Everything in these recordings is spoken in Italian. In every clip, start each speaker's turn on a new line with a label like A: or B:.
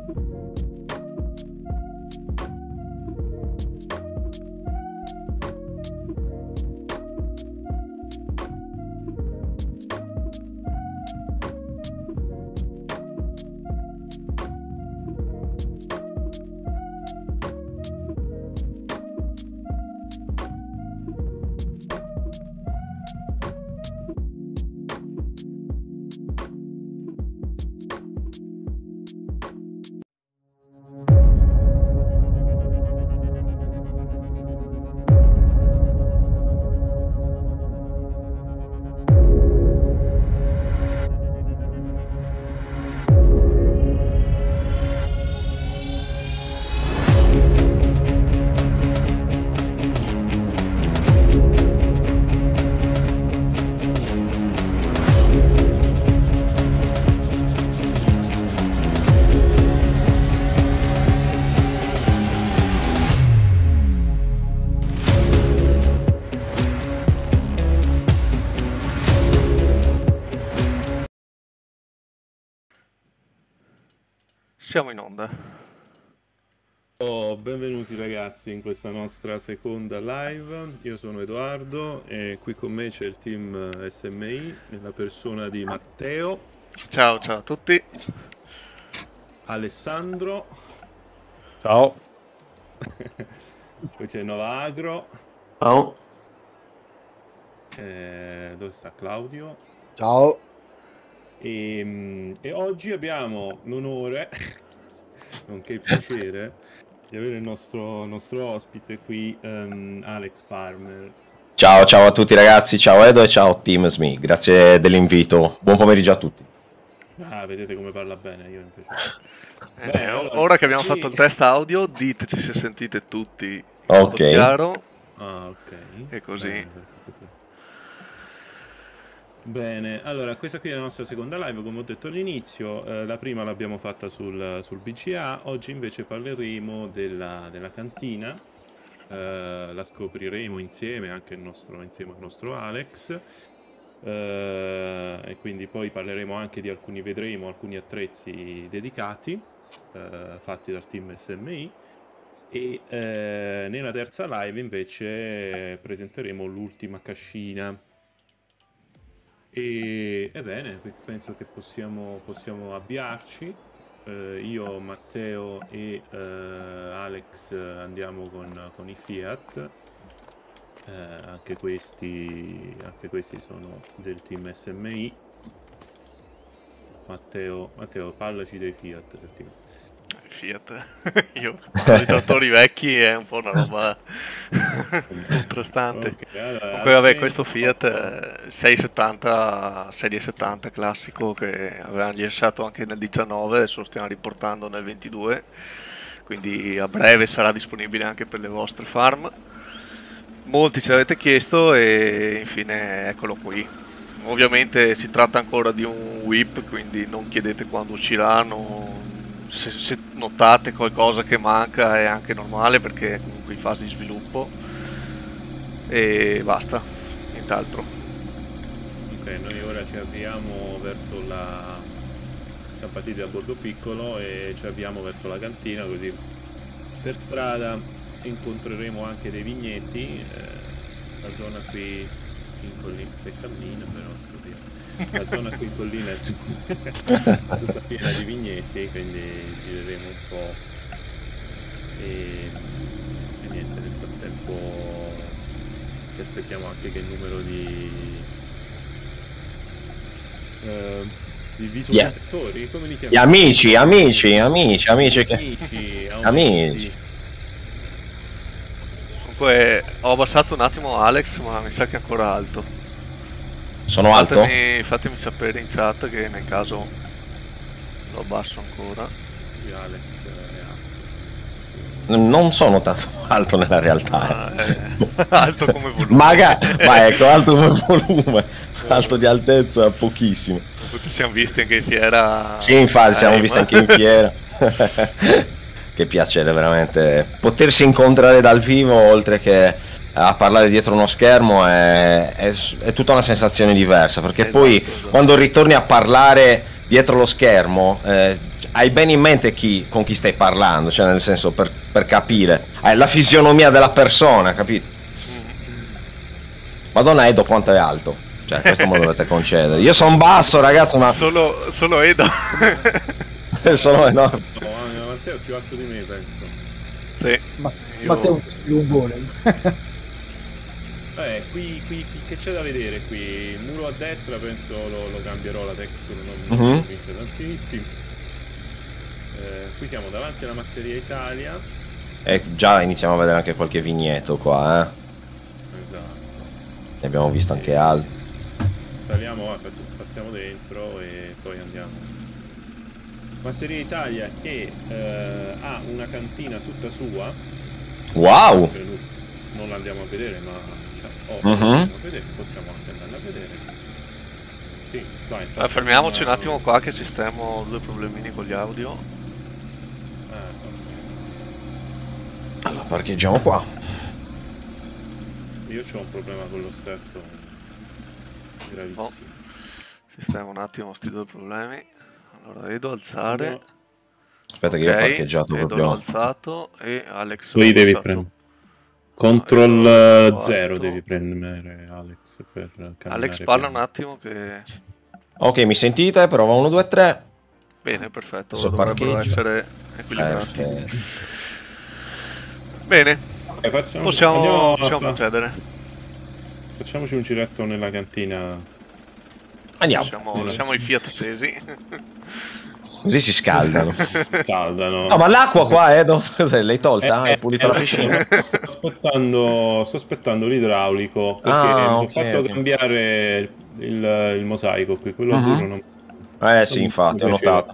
A: Siamo in onda.
B: Benvenuti ragazzi in questa nostra seconda live. Io sono Edoardo e qui con me c'è il team SMI nella persona di Matteo.
A: Ciao, ciao a tutti.
B: Alessandro.
C: Ciao.
B: Poi c'è Nova Agro.
C: Ciao.
B: Dove sta Claudio?
C: Ciao.
B: E oggi abbiamo l'onore, nonché il piacere, di avere il nostro ospite qui, Alex Farmer.
C: Ciao a tutti ragazzi, ciao Edo e ciao Team SMI, grazie dell'invito, buon pomeriggio a tutti.
B: Ah, vedete come parla bene, io invece.
A: Allora, ora che abbiamo fatto il test audio, diteci se sentite tutti in modo chiaro.
B: Ah, ok.
A: E così.
B: Bene, allora questa qui è la nostra seconda live, come ho detto all'inizio. La prima l'abbiamo fatta sul BCA, oggi invece parleremo della cantina. La scopriremo insieme anche insieme al nostro Alex. E quindi poi parleremo anche vedremo alcuni attrezzi dedicati fatti dal team SMI. E nella terza live invece presenteremo l'ultima cascina. Ebbene, penso che possiamo avviarci. Io, Matteo e Alex andiamo con i Fiat. Anche questi sono del team SMI. Matteo, parlaci dei Fiat.
A: Fiat, io parlo di trattori vecchi, è un po' una roba contrastante.
B: Okay, allora,
A: comunque vabbè, questo Fiat 670, serie 70 classico, che avevano rilasciato anche nel 19, adesso lo stiamo riportando nel 22, quindi a breve sarà disponibile anche per le vostre farm. Molti ce l'avete chiesto e infine eccolo qui. Ovviamente si tratta ancora di un whip, quindi non chiedete quando usciranno. Se notate qualcosa che manca è anche normale, perché è comunque in fase di sviluppo. E basta, nient'altro.
B: Ok, noi ora ci avviamo verso siamo partiti da Borgo Piccolo e ci avviamo verso la cantina, così per strada incontreremo anche dei vigneti. La zona qui in collina, se cammina però la zona qui in collina è tutta piena di vigneti, quindi gireremo un po' e niente, nel frattempo ci aspettiamo anche che il numero di visualizzatori, come li chiamiamo?
C: Amici.
A: Comunque ho abbassato un attimo Alex, ma mi sa che è ancora alto.
C: Sono alto?
A: Fatemi sapere in chat, che nel caso lo abbasso ancora.
B: Sì, Alex è alto.
C: Non sono tanto alto nella realtà.
A: Alto come volume.
C: Ma ecco, alto come volume. Alto di altezza pochissimo.
A: Ci siamo visti anche in fiera.
C: Sì, infatti ci siamo visti anche in fiera. Che piacere veramente potersi incontrare dal vivo, oltre che a parlare dietro uno schermo, è tutta una sensazione diversa, perché poi quando ritorni a parlare dietro lo schermo hai bene in mente con chi stai parlando, cioè nel senso per capire, hai la fisionomia della persona, capito? Madonna Edo quanto è alto, cioè questo me lo dovete concedere. Io sono basso ragazzi, ma
A: solo Edo.
C: sono enorme.
B: No, Matteo è più alto di me, penso.
A: Sì.
D: Matteo è un golem.
B: Qui che c'è da vedere qui? Il muro a destra penso lo cambierò la texture, non mi convince tantissimo. Qui siamo davanti alla Masseria Italia.
C: E già iniziamo a vedere anche qualche vigneto qua,
B: Esatto.
C: Ne abbiamo visto anche altri.
B: Saliamo, passiamo dentro e poi andiamo. Masseria Italia che ha una cantina tutta sua.
C: Wow!
B: Non la andiamo a vedere, ma possiamo anche andarla a vedere. Sì, vai,
A: fermiamoci un attimo qua che sistemo 2 problemini con gli audio.
C: Allora parcheggiamo qua.
B: Io ho un problema con lo sterzo gravissimo.
A: Sistemo un attimo sti 2 problemi. Allora Edo alzare.
B: No.
C: Aspetta che io ho parcheggiato
A: Edo
C: proprio.
A: l'ho alzato e Alex
B: Poi devi prendere Control 0
A: fatto.
B: devi prendere Alex per camminare.
A: Alex parla un attimo che...
C: Ok, mi sentite? Prova 1, 2, 3.
A: Bene, perfetto,
C: Adesso
A: dovrebbero
C: parcheggio.
A: essere equilibrati.
C: Perfetto.
A: Bene, possiamo
B: andiamo
A: procedere.
B: Facciamoci un giretto nella cantina.
C: Andiamo.
A: Siamo i Fiat accesi.
C: Così si scaldano.
B: Scaldano.
C: No, ma l'acqua qua, Edo? Cos'è? L'hai tolta? Hai pulito la piscina?
B: Sto aspettando l'idraulico perché ho fatto cambiare il mosaico qui, quello azzurro non...
C: Sì, infatti, ho notato.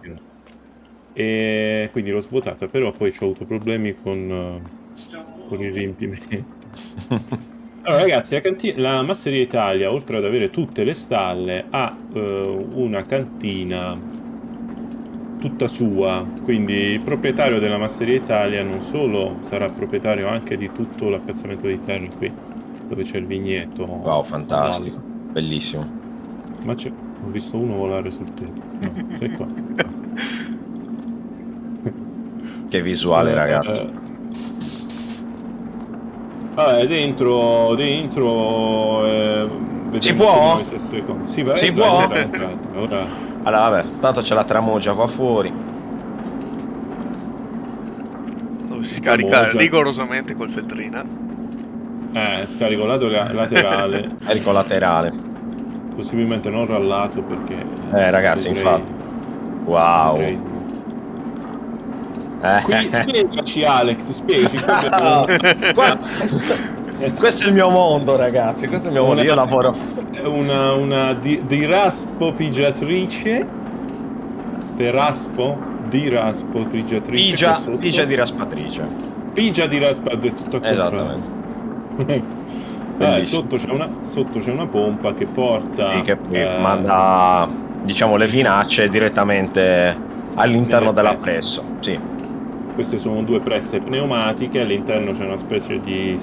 B: E quindi l'ho svuotata, però poi ho avuto problemi con il riempimento. Allora ragazzi, la Masseria Italia, oltre ad avere tutte le stalle, ha una cantina tutta sua, quindi il proprietario della Masseria Italia non solo sarà proprietario anche di tutto l'appezzamento di terra qui, dove c'è il vigneto.
C: Wow, fantastico, bellissimo.
B: Ma ho visto uno volare sul tetto. No, sei qua.
C: Che visuale, ragazzi.
B: Vabbè, dentro
C: si può?
B: Sì, vabbè,
C: si può?
B: Ora...
C: Allora vabbè, tanto c'è la tramugia qua fuori.
A: Dove si scarica rigorosamente col feltrina.
B: Scarico lato laterale.
C: Scarico laterale.
B: Possibilmente non rallato perché...
C: ragazzi, infatti. Wow.
B: Qui spiegaci Alex, spiegaci.
C: Questo è il mio mondo, ragazzi. Questo è il mio mondo. Io lavoro.
B: Una diraspopigiatrice. Diraspopigiatrice.
C: Pigia di raspatrice.
B: Pigia di raspatrice. Tutto a
C: esattamente.
B: Sotto c'è una pompa che porta.
C: Sì, che manda, diciamo, le vinacce direttamente all'interno della pressa. Sì.
B: Queste sono 2 presse pneumatiche, all'interno c'è una specie di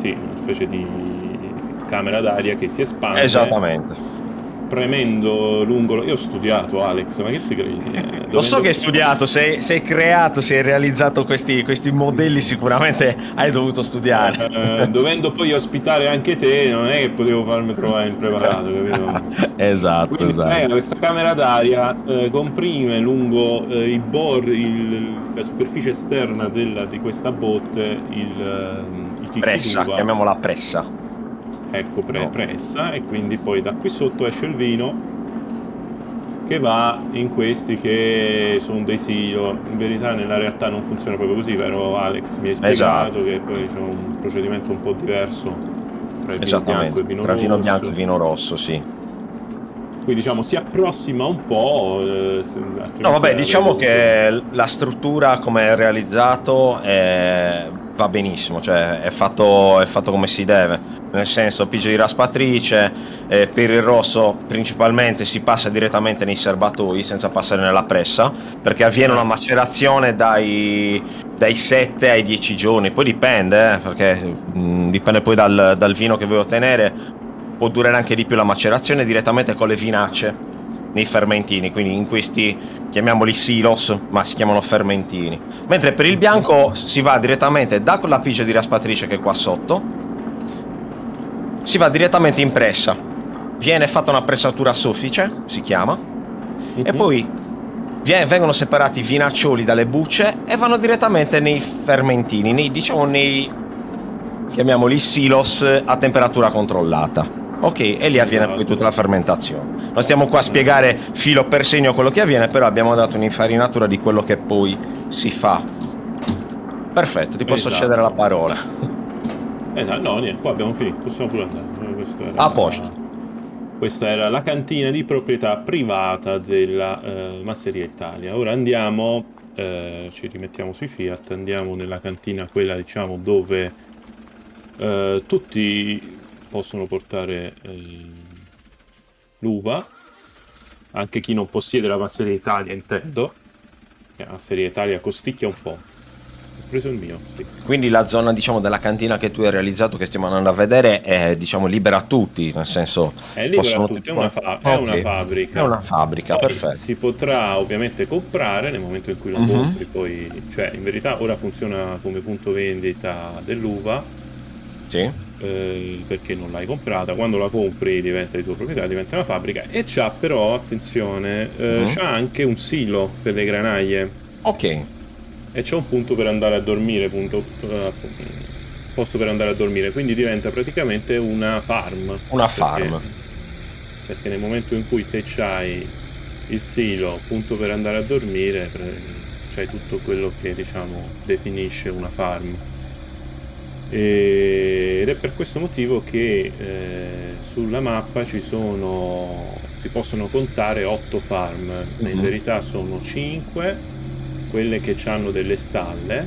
B: camera d'aria che si espande.
C: Esattamente.
B: Premendo lungo... Io ho studiato, Alex, ma che ti credi?
C: Lo so che hai studiato, sei creato, sei realizzato questi modelli, sicuramente hai dovuto studiare.
B: Dovendo poi ospitare anche te, non è che potevo farmi trovare impreparato, capito?
C: Esatto.
B: Quindi, questa camera d'aria comprime lungo i bordi, la superficie esterna di questa botte, il
C: pressa, chiamiamola pressa.
B: Ecco, pressa, e quindi poi da qui sotto esce il vino che va in questi che sono dei silo. In verità nella realtà non funziona proprio così, vero Alex? Mi hai spiegato che poi c'è un procedimento un po' diverso tra il vino bianco e il vino rosso.
C: Tra il vino bianco e il vino rosso, sì.
B: Qui diciamo si approssima un po'.
C: No, vabbè, diciamo che la struttura come è realizzato va benissimo, cioè è fatto come si deve. Nel senso, pigia di raspatrice, per il rosso principalmente si passa direttamente nei serbatoi senza passare nella pressa, perché avviene una macerazione dai 7 ai 10 giorni, poi dipende, perché dipende poi dal vino che vuoi ottenere. Può durare anche di più la macerazione direttamente con le vinacce. nei fermentini, quindi in questi, chiamiamoli silos, ma si chiamano fermentini. Mentre per il bianco si va direttamente da quella pigia di raspatrice che è qua sotto, si va direttamente in pressa, viene fatta una pressatura soffice, si chiama, e poi vengono separati i vinaccioli dalle bucce e vanno direttamente nei fermentini, nei chiamiamoli silos a temperatura controllata. Ok, e lì avviene poi tutta la fermentazione. Non stiamo qua a spiegare filo per segno quello che avviene, però abbiamo dato un'infarinatura di quello che poi si fa. Perfetto, ti posso cedere la parola.
B: No, niente, qua abbiamo finito, possiamo pure andare.
C: A posto.
B: Questa era la cantina di proprietà privata della Masseria Italia. Ora andiamo, ci rimettiamo sui Fiat, andiamo nella cantina, quella diciamo dove tutti possono portare l'uva, anche chi non possiede la Masseria Italia, intendo. La Masseria Italia costicchia un po'. Ho preso il mio, sì.
C: Quindi la zona, diciamo, della cantina che tu hai realizzato, che stiamo andando a vedere, è, diciamo, libera a tutti, nel senso...
B: È libera a tutti, è una fabbrica.
C: È una fabbrica,
B: poi
C: perfetto.
B: Si potrà ovviamente comprare nel momento in cui la compri, poi... Cioè, in verità ora funziona come punto vendita dell'uva.
C: Sì.
B: Perché non l'hai comprata, quando la compri diventa di tua proprietà, diventa una fabbrica, e c'ha però, attenzione, c'ha anche un silo per le granaie.
C: Ok.
B: E c'è un punto per andare a dormire, posto per andare a dormire, quindi diventa praticamente una farm.
C: Una farm.
B: Perché nel momento in cui te c'hai il silo, punto per andare a dormire, c'hai tutto quello che diciamo definisce una farm. Ed è per questo motivo che sulla mappa si possono contare 8 farm, in verità sono 5 quelle che hanno delle stalle,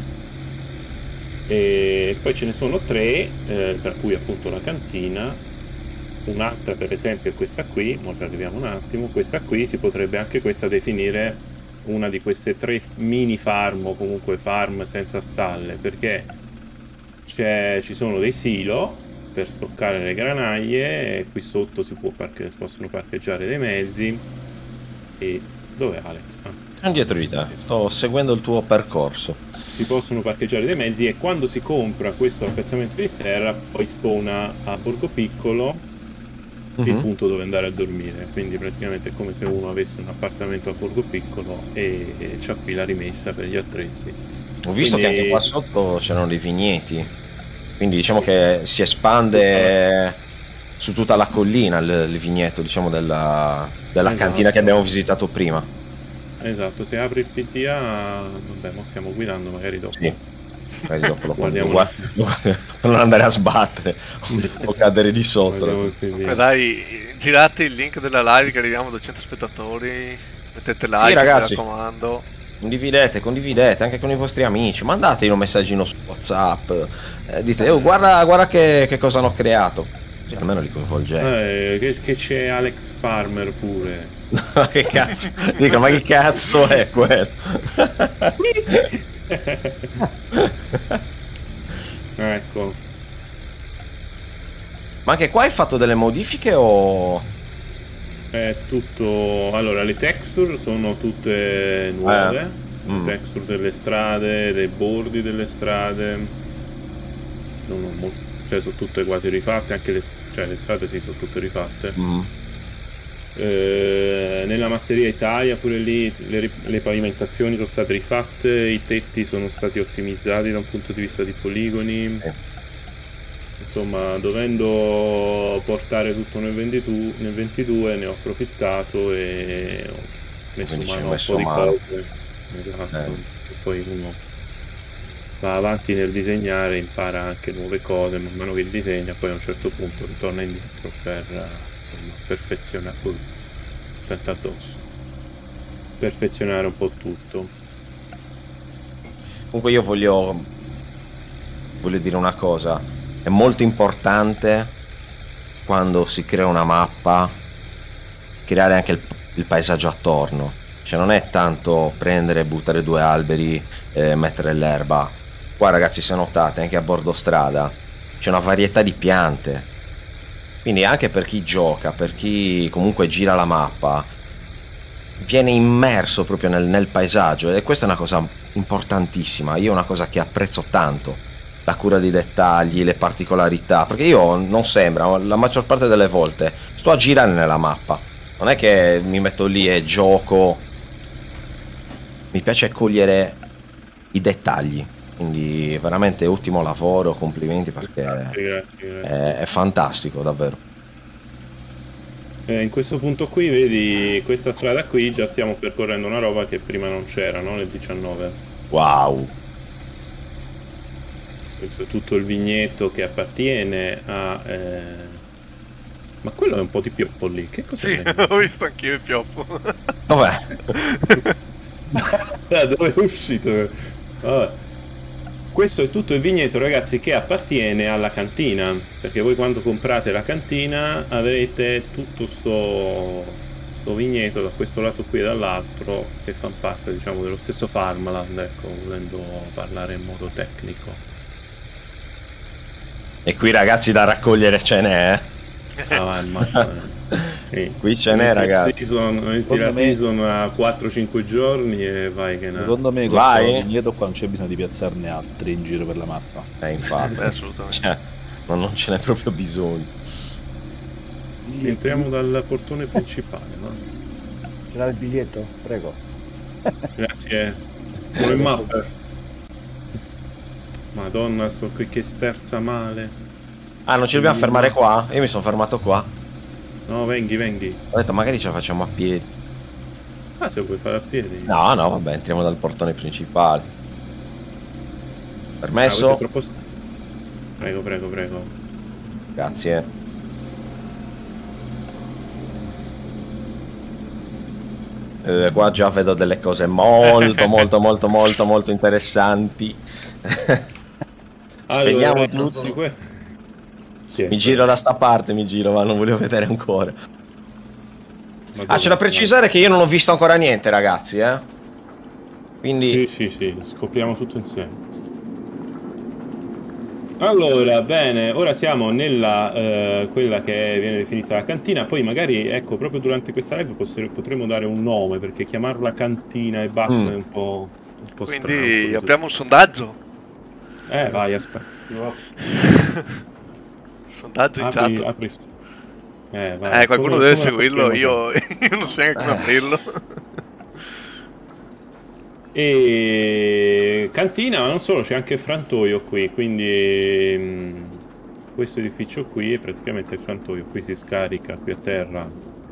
B: e poi ce ne sono 3 tra cui appunto la cantina. Un'altra per esempio è questa qui, ora ci arriviamo un attimo. Questa qui si potrebbe anche questa definire una di queste 3 mini farm, o comunque farm senza stalle, perché ci sono dei silo per stoccare le granaie, e qui sotto si possono parcheggiare dei mezzi. E dov'è Alex?
C: Sono dietro di te, sto seguendo il tuo percorso.
B: Si possono parcheggiare dei mezzi, e quando si compra questo appezzamento di terra poi spawna a Borgo Piccolo il punto dove andare a dormire. Quindi praticamente è come se uno avesse un appartamento a Borgo Piccolo e c'ha qui la rimessa per gli attrezzi.
C: Ho visto che anche qua sotto c'erano dei vigneti, quindi diciamo che si espande su tutta la collina il vigneto, diciamo, della cantina che abbiamo visitato prima.
B: Esatto, se apri il PDA, vabbè, mo stiamo guidando, magari dopo.
C: Sì, magari dopo lo
B: guardiamo
C: per non andare a sbattere o cadere di sotto.
A: Dai, girate il link della live che arriviamo a 200 spettatori, mettete like,
C: sì, ragazzi,
A: mi raccomando.
C: Condividete anche con i vostri amici, mandateli un messaggino su WhatsApp, dite guarda che cosa hanno creato, sì, almeno li coinvolgete.
B: Che c'è Alex Farmer pure.
C: Che cazzo, dico, ma che cazzo è quello?
B: Ecco,
C: ma anche qua hai fatto delle modifiche o...
B: È tutto... Allora, le texture sono tutte nuove, le texture delle strade, dei bordi delle strade, sono tutte quasi rifatte, anche le strade sì, sono tutte rifatte. Nella Masseria Italia pure lì le pavimentazioni sono state rifatte, i tetti sono stati ottimizzati da un punto di vista di poligoni. Insomma, dovendo portare tutto nel 22 ne ho approfittato e ho messo mano a un po' di cose. Esatto. E poi uno va avanti nel disegnare, impara anche nuove cose man mano che disegna, poi a un certo punto ritorna indietro per perfezionare perfezionare un po' tutto.
C: Comunque io voglio dire una cosa, è molto importante quando si crea una mappa creare anche il paesaggio attorno, cioè non è tanto prendere, buttare 2 alberi, mettere l'erba. Qua ragazzi, se notate, anche a bordo strada c'è una varietà di piante, quindi anche per chi gioca, per chi comunque gira la mappa, viene immerso proprio nel paesaggio, e questa è una cosa importantissima. Io è una cosa che apprezzo tanto, la cura dei dettagli, le particolarità, perché io non sembra, la maggior parte delle volte sto a girare nella mappa, non è che mi metto lì e gioco, mi piace cogliere i dettagli, quindi veramente ottimo lavoro, complimenti, perché
B: Grazie.
C: è fantastico davvero.
B: In questo punto qui, vedi, questa strada qui già stiamo percorrendo una roba che prima non c'era, no? Nel 19.
C: Wow.
B: Questo è tutto il vigneto che appartiene a... Ma quello è un po' di pioppo lì, che cos'è?
A: Sì, ho visto anch'io il pioppo.
C: Dov'è?
B: Da dove è uscito? Vabbè. Questo è tutto il vigneto, ragazzi, che appartiene alla cantina, perché voi quando comprate la cantina avrete tutto sto vigneto da questo lato qui e dall'altro, che fanno parte, diciamo, dello stesso farmland, ecco, volendo parlare in modo tecnico.
C: E qui, ragazzi, da raccogliere ce n'è,
B: Ah, vai, ammazza. Sì.
C: Qui ce n'è, ragazzi.
B: Metti la season a 4-5 giorni e vai che
E: Secondo me questo vigneto qua non c'è bisogno di piazzarne altri in giro per la mappa.
C: Infatti.
A: Assolutamente.
C: Cioè, non ce n'è proprio bisogno.
B: Entriamo dal portone principale, no?
D: Ce l'ha il biglietto? Prego.
B: Grazie. Come mapper. Madonna, sto qui che sterza male.
C: Ah, non ci dobbiamo fermare qua? Io mi sono fermato qua.
B: No, venghi.
C: Ho detto magari ce la facciamo a piedi.
B: Ah, se vuoi fare a piedi.
C: No, vabbè, entriamo dal portone principale. Permesso?
B: Ah, troppo... Prego.
C: Grazie. Qua già vedo delle cose molto interessanti. Spegniamo tutti. Mi giro da sta parte, ma non volevo vedere ancora. C'è da precisare che io non ho visto ancora niente, ragazzi, Quindi...
B: Sì, scopriamo tutto insieme. Allora, bene, ora siamo nella quella che viene definita la cantina. Poi magari, ecco, proprio durante questa live potremo dare un nome, perché chiamarla cantina e basta è un po'
A: Quindi
B: strano.
A: Quindi apriamo un sondaggio.
B: Vai, aspetta.
A: Sondaggio in chat.
B: Apri. Vai.
A: Qualcuno deve seguirlo, io non so neanche come aprirlo.
B: E cantina, ma non solo, c'è anche il frantoio qui, quindi questo edificio qui è praticamente il frantoio. Qui si scarica, qui a terra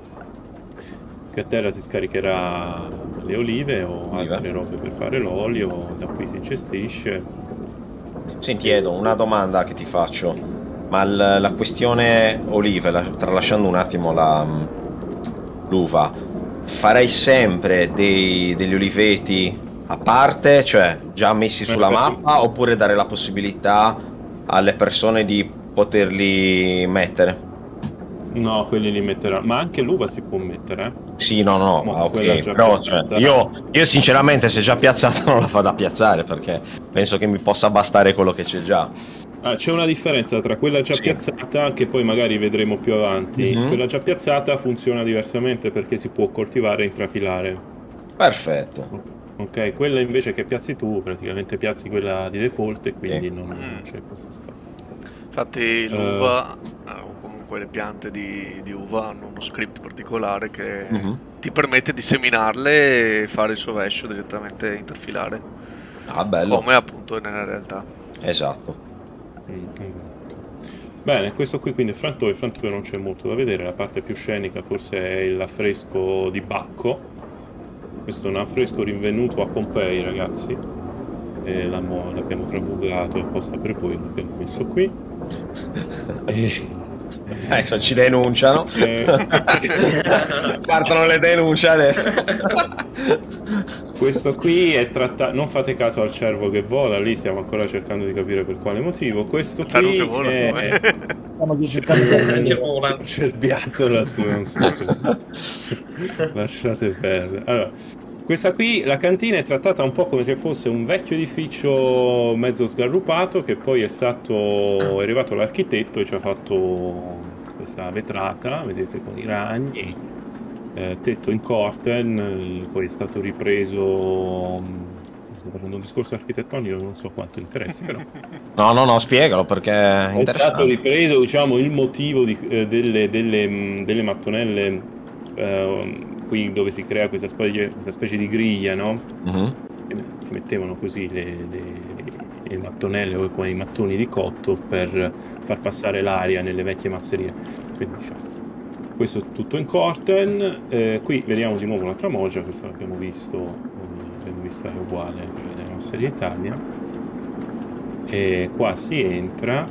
B: si scaricherà le olive o altre robe per fare l'olio, da qui si cestisce.
C: Senti Edo, una domanda che ti faccio. Ma la questione olive, tralasciando un attimo l'uva, farei sempre degli oliveti a parte, cioè già messi sulla mappa, oppure dare la possibilità alle persone di poterli mettere?
B: No, quelli li metteranno, ma anche l'uva si può mettere,
C: Sì, no, ok, però cioè, io sinceramente se è già piazzata non la vado a piazzare, perché penso che mi possa bastare quello che c'è già.
B: C'è una differenza tra quella già piazzata, che poi magari vedremo più avanti. Quella già piazzata funziona diversamente perché si può coltivare e intrafilare.
C: Perfetto.
B: Ok, quella invece che piazzi tu, praticamente piazzi quella di default e quindi non c'è questa storia.
A: Infatti l'uva, o comunque le piante di uva, hanno uno script particolare che ti permette di seminarle e fare il suo rovescio direttamente intrafilare.
C: Ah, bello.
A: Come appunto nella realtà.
C: Esatto.
B: Bene, questo qui quindi il frantoio non c'è molto da vedere, la parte più scenica forse è l'affresco di Bacco. Questo è un affresco rinvenuto a Pompei, ragazzi, e l'abbiamo trafugato apposta per voi, l'abbiamo messo qui.
C: Adesso ci denunciano. Partono le denunce adesso.
B: Questo qui è trattato. Non fate caso al cervo che vola, lì stiamo ancora cercando di capire per quale motivo. Questo qui è. C'è il bianco lassù, non so. Lasciate perdere. Allora, questa qui, la cantina, è trattata un po' come se fosse un vecchio edificio mezzo sgarrupato, che poi è arrivato l'architetto e ci ha fatto questa vetrata, vedete, con i ragni. tetto in Corten, poi è stato ripreso. Sto facendo un discorso architettonico, non so quanto interessi, però
C: No, spiegalo perché è
B: è stato
C: interessante.
B: ripreso, diciamo, il motivo delle mattonelle qui dove si crea questa specie di griglia, no?
C: Mhm.
B: Si mettevano così le mattonelle o quei mattoni di cotto per far passare l'aria nelle vecchie masserie. Quindi diciamo, questo è tutto in Corten. Qui vediamo di nuovo un'altra moggia, questa l'abbiamo vista è uguale a quella della Masseria Italia. E qua si entra.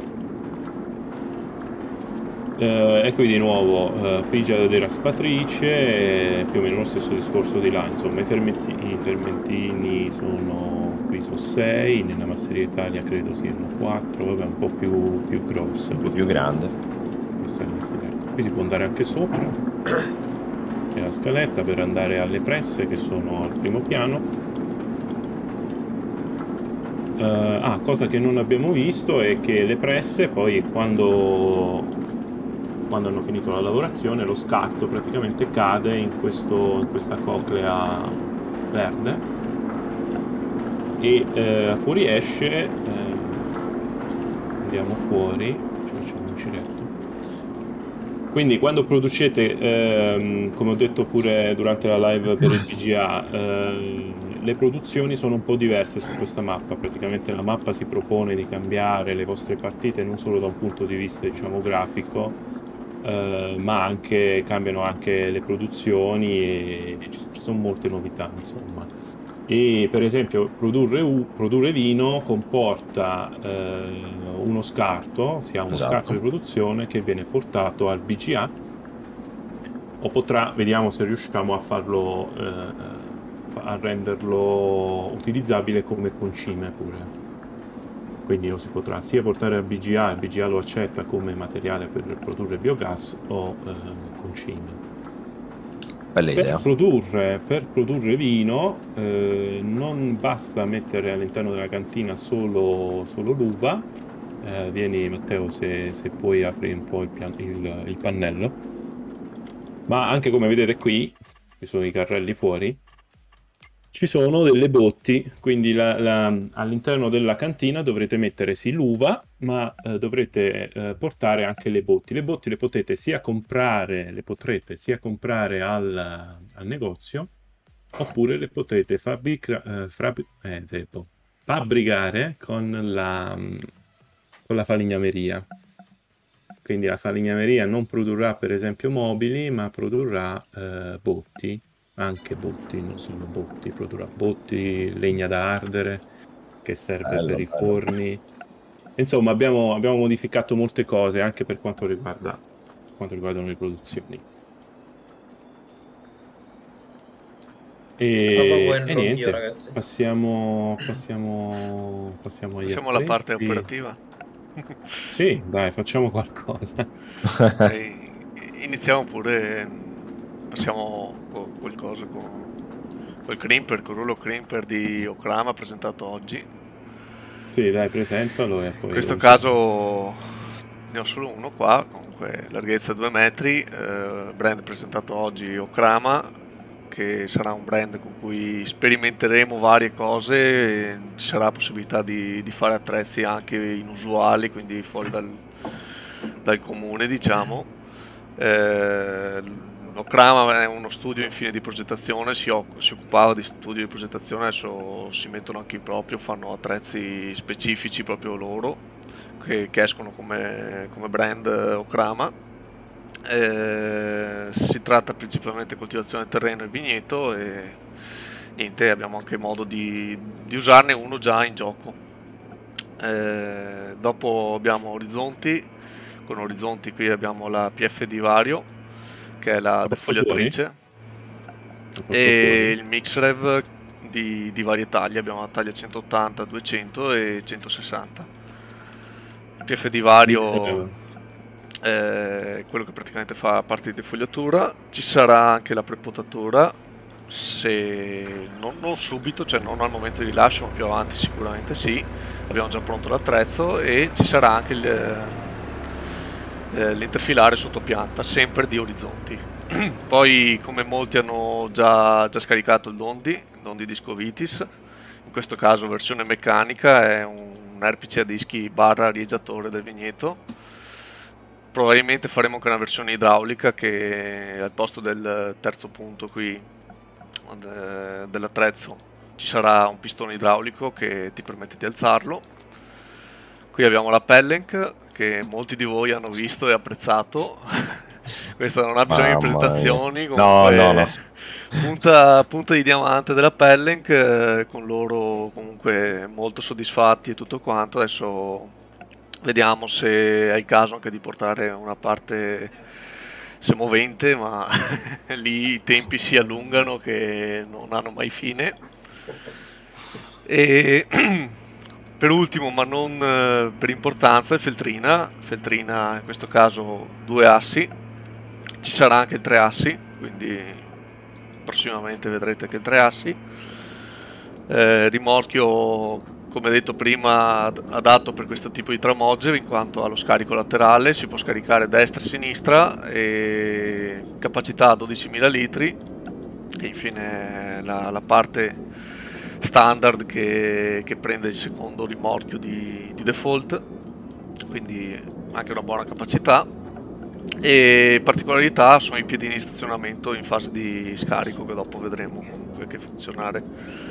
B: E qui di nuovo Pigia di Raspatrice, più o meno lo stesso discorso di là, insomma i fermentini qui sono 6, nella Masseria Italia credo siano 4, vabbè un po' più grossa.
C: Un po' più grande.
B: Questa è la scaletta. Qui si può andare anche sopra, c'è la scaletta per andare alle presse che sono al primo piano. Cosa che non abbiamo visto è che le presse poi quando hanno finito la lavorazione lo scarto praticamente cade in questa coclea verde e fuoriesce, andiamo fuori, ci facciamo un giretto. Quindi quando producete, come ho detto pure durante la live per il PGA, le produzioni sono un po' diverse su questa mappa. Praticamente la mappa si propone di cambiare le vostre partite non solo da un punto di vista, diciamo, grafico, ma cambiano anche le produzioni e ci sono molte novità, insomma. E per esempio produrre vino comporta uno scarto, si ha uno
C: Esatto.
B: scarto di produzione che viene portato al BGA, o vediamo se riusciamo a farlo, a renderlo utilizzabile come concime pure. Quindi lo si potrà sia portare al BGA, il BGA lo accetta come materiale per produrre biogas o concime.
C: Bella idea.
B: Per produrre vino non basta mettere all'interno della cantina solo l'uva. Vieni Matteo, se puoi apri un po' il pannello. Ma anche come vedete qui, ci sono i carrelli fuori, ci sono delle botti, quindi all'interno della cantina dovrete mettere sì l'uva, ma dovrete portare anche le botti. Le botti le potrete sia comprare al negozio, oppure le potrete fabbricare con la falegnameria. Quindi la falegnameria non produrrà per esempio mobili, ma produrrà botti. Anche botti, non solo botti, produrrà botti, legna da ardere che serve per i forni. Insomma, abbiamo modificato molte cose anche per quanto riguardano le produzioni. E niente,
F: ragazzi.
B: passiamo agli
A: alla parte
B: attrezzi.
A: operativa.
B: Sì, dai, facciamo qualcosa.
A: Iniziamo pure. Passiamo col crimper, col rullo crimper di Okrama presentato oggi.
B: Sì, dai, presentalo e poi...
A: In questo caso ne ho solo uno qua, comunque larghezza 2 metri, brand presentato oggi Okrama, che sarà un brand con cui sperimenteremo varie cose, e ci sarà possibilità di fare attrezzi anche inusuali, quindi fuori dal comune, diciamo. Okrama è uno studio infine di progettazione, si occupava di studio di progettazione, adesso si mettono anche in proprio, fanno attrezzi specifici proprio loro che escono come brand Okrama. Si tratta principalmente di coltivazione del terreno e vigneto, e niente, abbiamo anche modo di usarne uno già in gioco. Dopo abbiamo Orizzonti. Con Orizzonti qui abbiamo la PF di Vario, che è la defogliatrice, e il Mixrev di varie taglie. Abbiamo la taglia 180, 200 e 160. Il PF di Vario è quello che praticamente fa parte di defogliatura. Ci sarà anche la prepotatura, se non subito, cioè non al momento di rilascio, ma più avanti sicuramente sì. Abbiamo già pronto l'attrezzo, e ci sarà anche l'interfilare sotto pianta, sempre di Orizzonti. Poi, come molti hanno già scaricato il Dondi Disco Vitis, in questo caso versione meccanica, è un RPC a dischi barra arieggiatore del vigneto. Probabilmente faremo anche una versione idraulica che al posto del terzo punto qui dell'attrezzo ci sarà un pistone idraulico che ti permette di alzarlo. Qui abbiamo la Pellenc che molti di voi hanno visto e apprezzato. Questa non ha bisogno di presentazioni.
C: No.
A: Punta di diamante della Pellenc, con loro comunque molto soddisfatti e tutto quanto. Adesso vediamo se è il caso anche di portare una parte semovente, ma lì i tempi si allungano che non hanno mai fine. E per ultimo, ma non per importanza, il Feltrina in questo caso 2 assi. Ci sarà anche il 3 assi, quindi prossimamente vedrete che il 3 assi. Rimorchio, come detto prima, adatto per questo tipo di tramogger, in quanto ha lo scarico laterale, si può scaricare destra e sinistra, e capacità 12.000 litri. E infine la parte standard che prende il secondo rimorchio di default, quindi anche una buona capacità. E particolarità sono i piedini di stazionamento in fase di scarico, che dopo vedremo comunque che funzionare.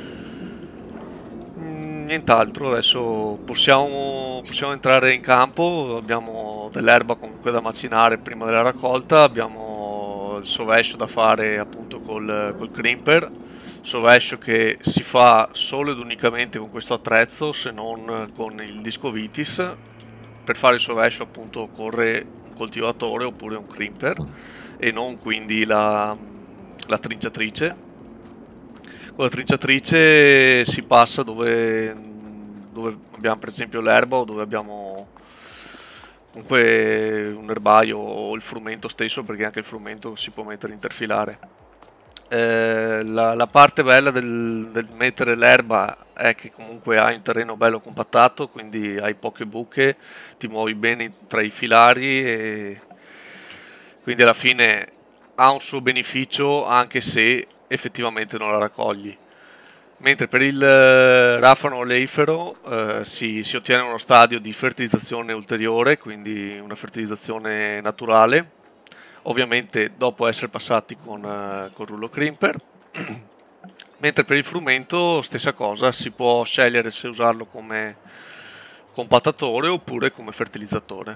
A: Nient'altro, adesso possiamo entrare in campo. Abbiamo dell'erba comunque da macinare prima della raccolta, abbiamo il sovescio da fare appunto col crimper, sovescio che si fa solo ed unicamente con questo attrezzo, se non con il disco Vitis. Per fare il sovescio appunto occorre coltivatore oppure un crimper e non quindi la trinciatrice. Con la trinciatrice si passa dove abbiamo per esempio l'erba, o dove abbiamo comunque un erbaio, o il frumento stesso, perché anche il frumento si può mettere interfilare. La parte bella del mettere l'erba è che comunque hai un terreno bello compattato, quindi hai poche buche, ti muovi bene tra i filari, e quindi alla fine ha un suo beneficio anche se effettivamente non la raccogli. Mentre per il rafano oleifero si ottiene uno stadio di fertilizzazione ulteriore, quindi una fertilizzazione naturale, ovviamente dopo essere passati con rullo crimper. Mentre per il frumento stessa cosa, si può scegliere se usarlo come compattatore oppure come fertilizzatore.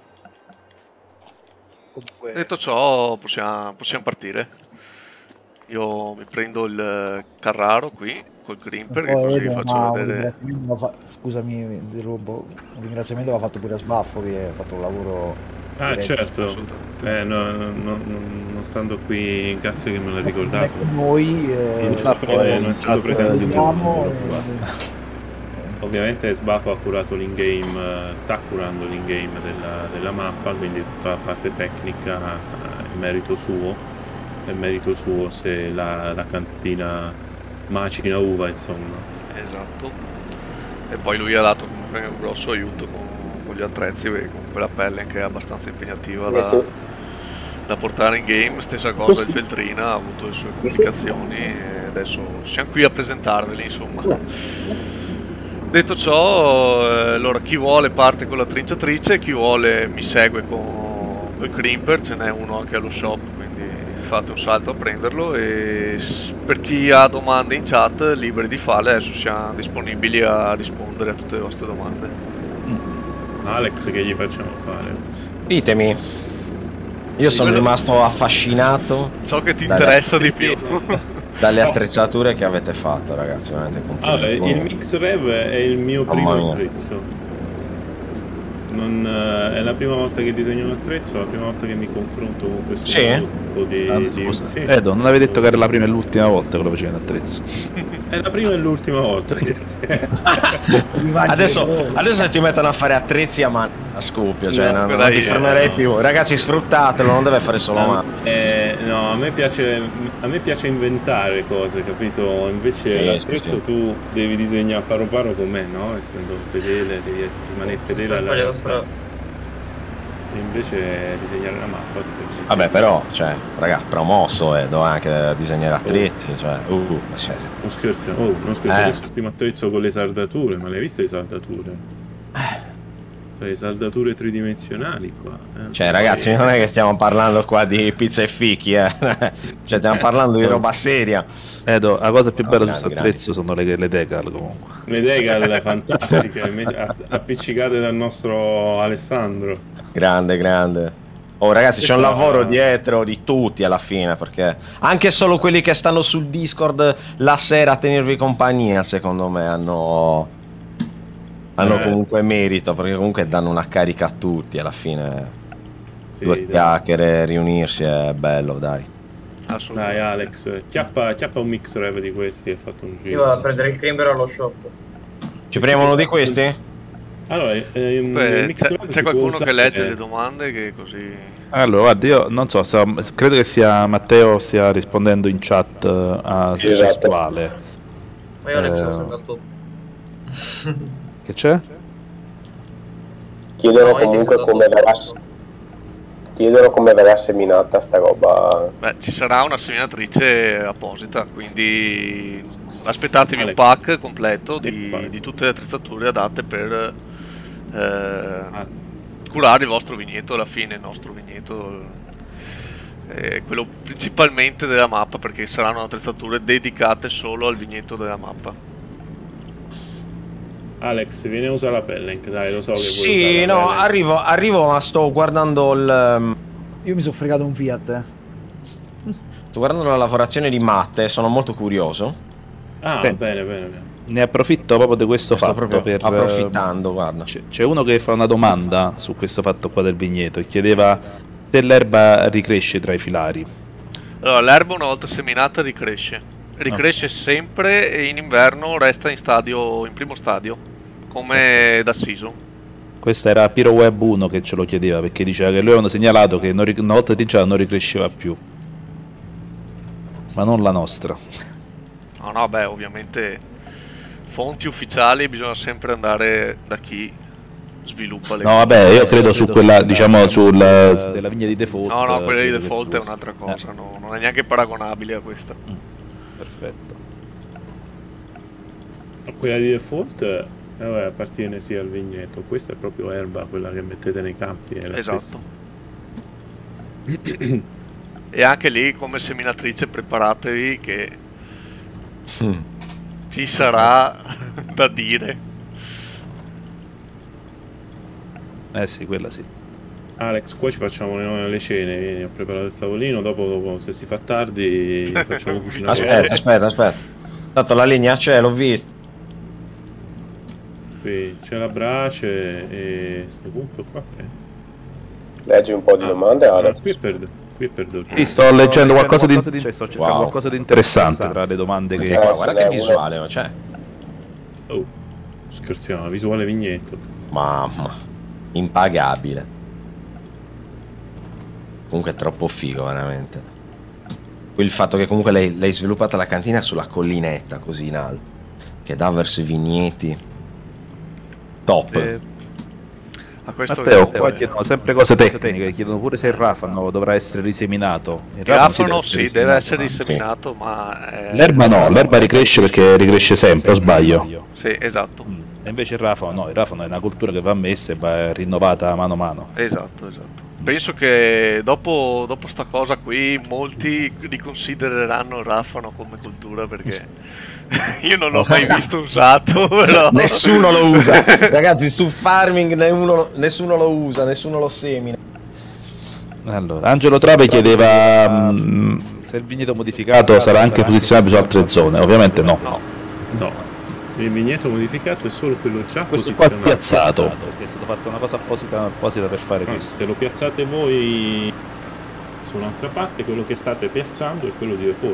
D: Comunque,
A: Detto ciò possiamo partire. Io mi prendo il Carraro qui col crimper, che così faccio vedere.
D: Scusami, un ringraziamento va fatto pure a Sbaffo, che ha fatto un lavoro.
B: Certo, non stando qui, grazie che me l'hai ricordato.
D: Noi
B: non essendo presente, ovviamente Sbaffo ha curato l'in-game, sta curando l'in-game della mappa, quindi tutta la parte tecnica è merito suo se la cantina macina uva, insomma.
A: Esatto. E poi lui ha dato comunque un grosso aiuto con gli attrezzi, perché comunque la pelle che è abbastanza impegnativa da portare in game. Stessa cosa il Feltrina ha avuto le sue comunicazioni e adesso siamo qui a presentarveli, insomma. Detto ciò, allora chi vuole parte con la trinciatrice, chi vuole mi segue con il crimper, ce n'è uno anche allo shop, quindi fate un salto a prenderlo. E per chi ha domande in chat, liberi di farle, adesso siamo disponibili a rispondere a tutte le vostre domande.
B: Alex, che gli facciamo fare?
C: Ditemi. Io sono rimasto affascinato.
A: Ciò che ti interessa di più.
C: Dalle attrezzature che avete fatto, ragazzi, veramente complimenti.
B: Il Mix Rev è il mio primo attrezzo. È la prima volta che disegno un attrezzo, è la prima volta che mi confronto con questo tipo di...
E: Sì. Edo, non avevi detto che era la prima e l'ultima volta che lo facevi in attrezzo?
B: È la prima e l'ultima volta.
C: adesso ti mettono a fare attrezzi a scoppio, cioè non ti fermerei più. Ragazzi, sfruttatelo, non deve fare solo mano.
B: No, a me piace inventare cose, capito? Invece l'attrezzo tu devi disegnare paro paro con me, no? Essendo fedele, devi rimanere fedele alla realtà. e invece disegnare la mappa.
C: Vabbè, però, cioè, raga, promosso, dove anche disegnare attrezzi, cioè, cioè.
B: Non scherzo, non scherzo, questo è il primo attrezzo con le saldature, ma le hai viste le saldature? Le saldature tridimensionali qua.
C: Cioè, ragazzi, non è che stiamo parlando qua di pizza e fichi, Cioè, stiamo parlando di roba seria.
E: Edo, la cosa più bella su questo attrezzo sono le decal comunque.
B: Le decal fantastiche, appiccicate dal nostro Alessandro.
C: Grande. Oh, ragazzi, c'è un lavoro dietro di tutti alla fine, perché anche solo quelli che stanno sul Discord la sera a tenervi compagnia, secondo me, hanno comunque merito, perché comunque danno una carica a tutti alla fine. Sì, due chiacchiere, riunirsi è bello, dai.
B: Dai Alex, chiappa un mix rev di questi e fatto un giro.
F: Io vado a prendere il Crimber allo shop.
C: Ci prendiamo uno di questi?
B: Allora,
A: c'è qualcuno che legge le domande che così...
E: Allora, guarda, io non so, credo che sia Matteo stia rispondendo in chat a testuale.
F: Ma io Alex lo sento tutto.
E: Che c'è?
G: Chiedono comunque come verrà seminata sta roba.
A: Beh, ci sarà una seminatrice apposita, quindi aspettatevi un pack completo di tutte le attrezzature adatte per curare il vostro vigneto. Alla fine il nostro vigneto è quello principalmente della mappa, perché saranno attrezzature dedicate solo al vigneto della mappa.
B: Alex, vieni a usare la Pellenc, dai, lo so che
C: sì, no, arrivo, ma sto guardando il...
D: Io mi sono fregato un Fiat,
C: Sto guardando la lavorazione di Matte, sono molto curioso.
B: Bene.
E: Ne approfitto proprio di questo fatto per...
C: approfittando, guarda.
E: C'è uno che fa una domanda su questo fatto qua del vigneto e chiedeva se l'erba ricresce tra i filari.
A: Allora, l'erba una volta seminata ricresce sempre, e in inverno resta in primo stadio, come da season.
E: Questa era PiroWeb 1 che ce lo chiedeva, perché diceva che lui avevano segnalato che una volta trinciata non ricresceva più, ma non la nostra.
A: No, beh, ovviamente fonti ufficiali bisogna sempre andare da chi sviluppa le cose.
E: No, vabbè, io credo su quella, diciamo, della vigna di default.
A: No, quella di default è un'altra cosa, non è neanche paragonabile a questa.
E: Perfetto.
B: Quella di default appartiene sia al vigneto, questa è proprio erba, quella che mettete nei campi, è la stessa.
A: E anche lì, come seminatrice, preparatevi che ci sarà da dire.
E: Sì, quella sì.
B: Alex, qua ci facciamo le cene, vieni a preparare il tavolino, dopo se si fa tardi facciamo cucinare.
C: Aspetta. Tanto la linea c'è, l'ho vista.
B: Qui c'è la brace e sto punto qua.
G: Leggi un po' di domande, Alex.
B: Qui è per
E: Sì, sto leggendo qualcosa di sto cercando qualcosa di interessante tra le domande che...
C: guarda che visuale, ma c'è.
B: Oh, scherziamo, visuale vignetto.
C: Mamma, impagabile. Comunque è troppo figo, veramente. Il fatto che comunque l'hai sviluppata la cantina sulla collinetta, così in alto, che dà verso i vigneti. Top.
E: Matteo, qua chiedono sempre cose tecniche, chiedono pure se il rafano dovrà essere riseminato.
A: Il rafano sì, deve essere riseminato, ma...
E: L'erba no, l'erba ricresce perché ricresce sempre, o sbaglio?
A: Sì, esatto.
E: E invece il rafano no, il rafano è una cultura che va messa e va rinnovata mano a mano.
A: Esatto. Penso che dopo sta cosa qui molti riconsidereranno il rafano come cultura, perché io non l'ho mai visto usato, però...
C: Nessuno lo usa. Ragazzi, su farming nessuno lo usa, nessuno lo semina.
E: Allora, Angelo Trape chiedeva se il vigneto modificato sarà anche posizionabile su altre zone. Ovviamente no.
B: Il vigneto modificato è solo quello già
E: questo qua è piazzato, perché è stata fatta una cosa apposita per fare questo.
B: Se lo piazzate voi su un'altra parte, quello che state piazzando è quello di default.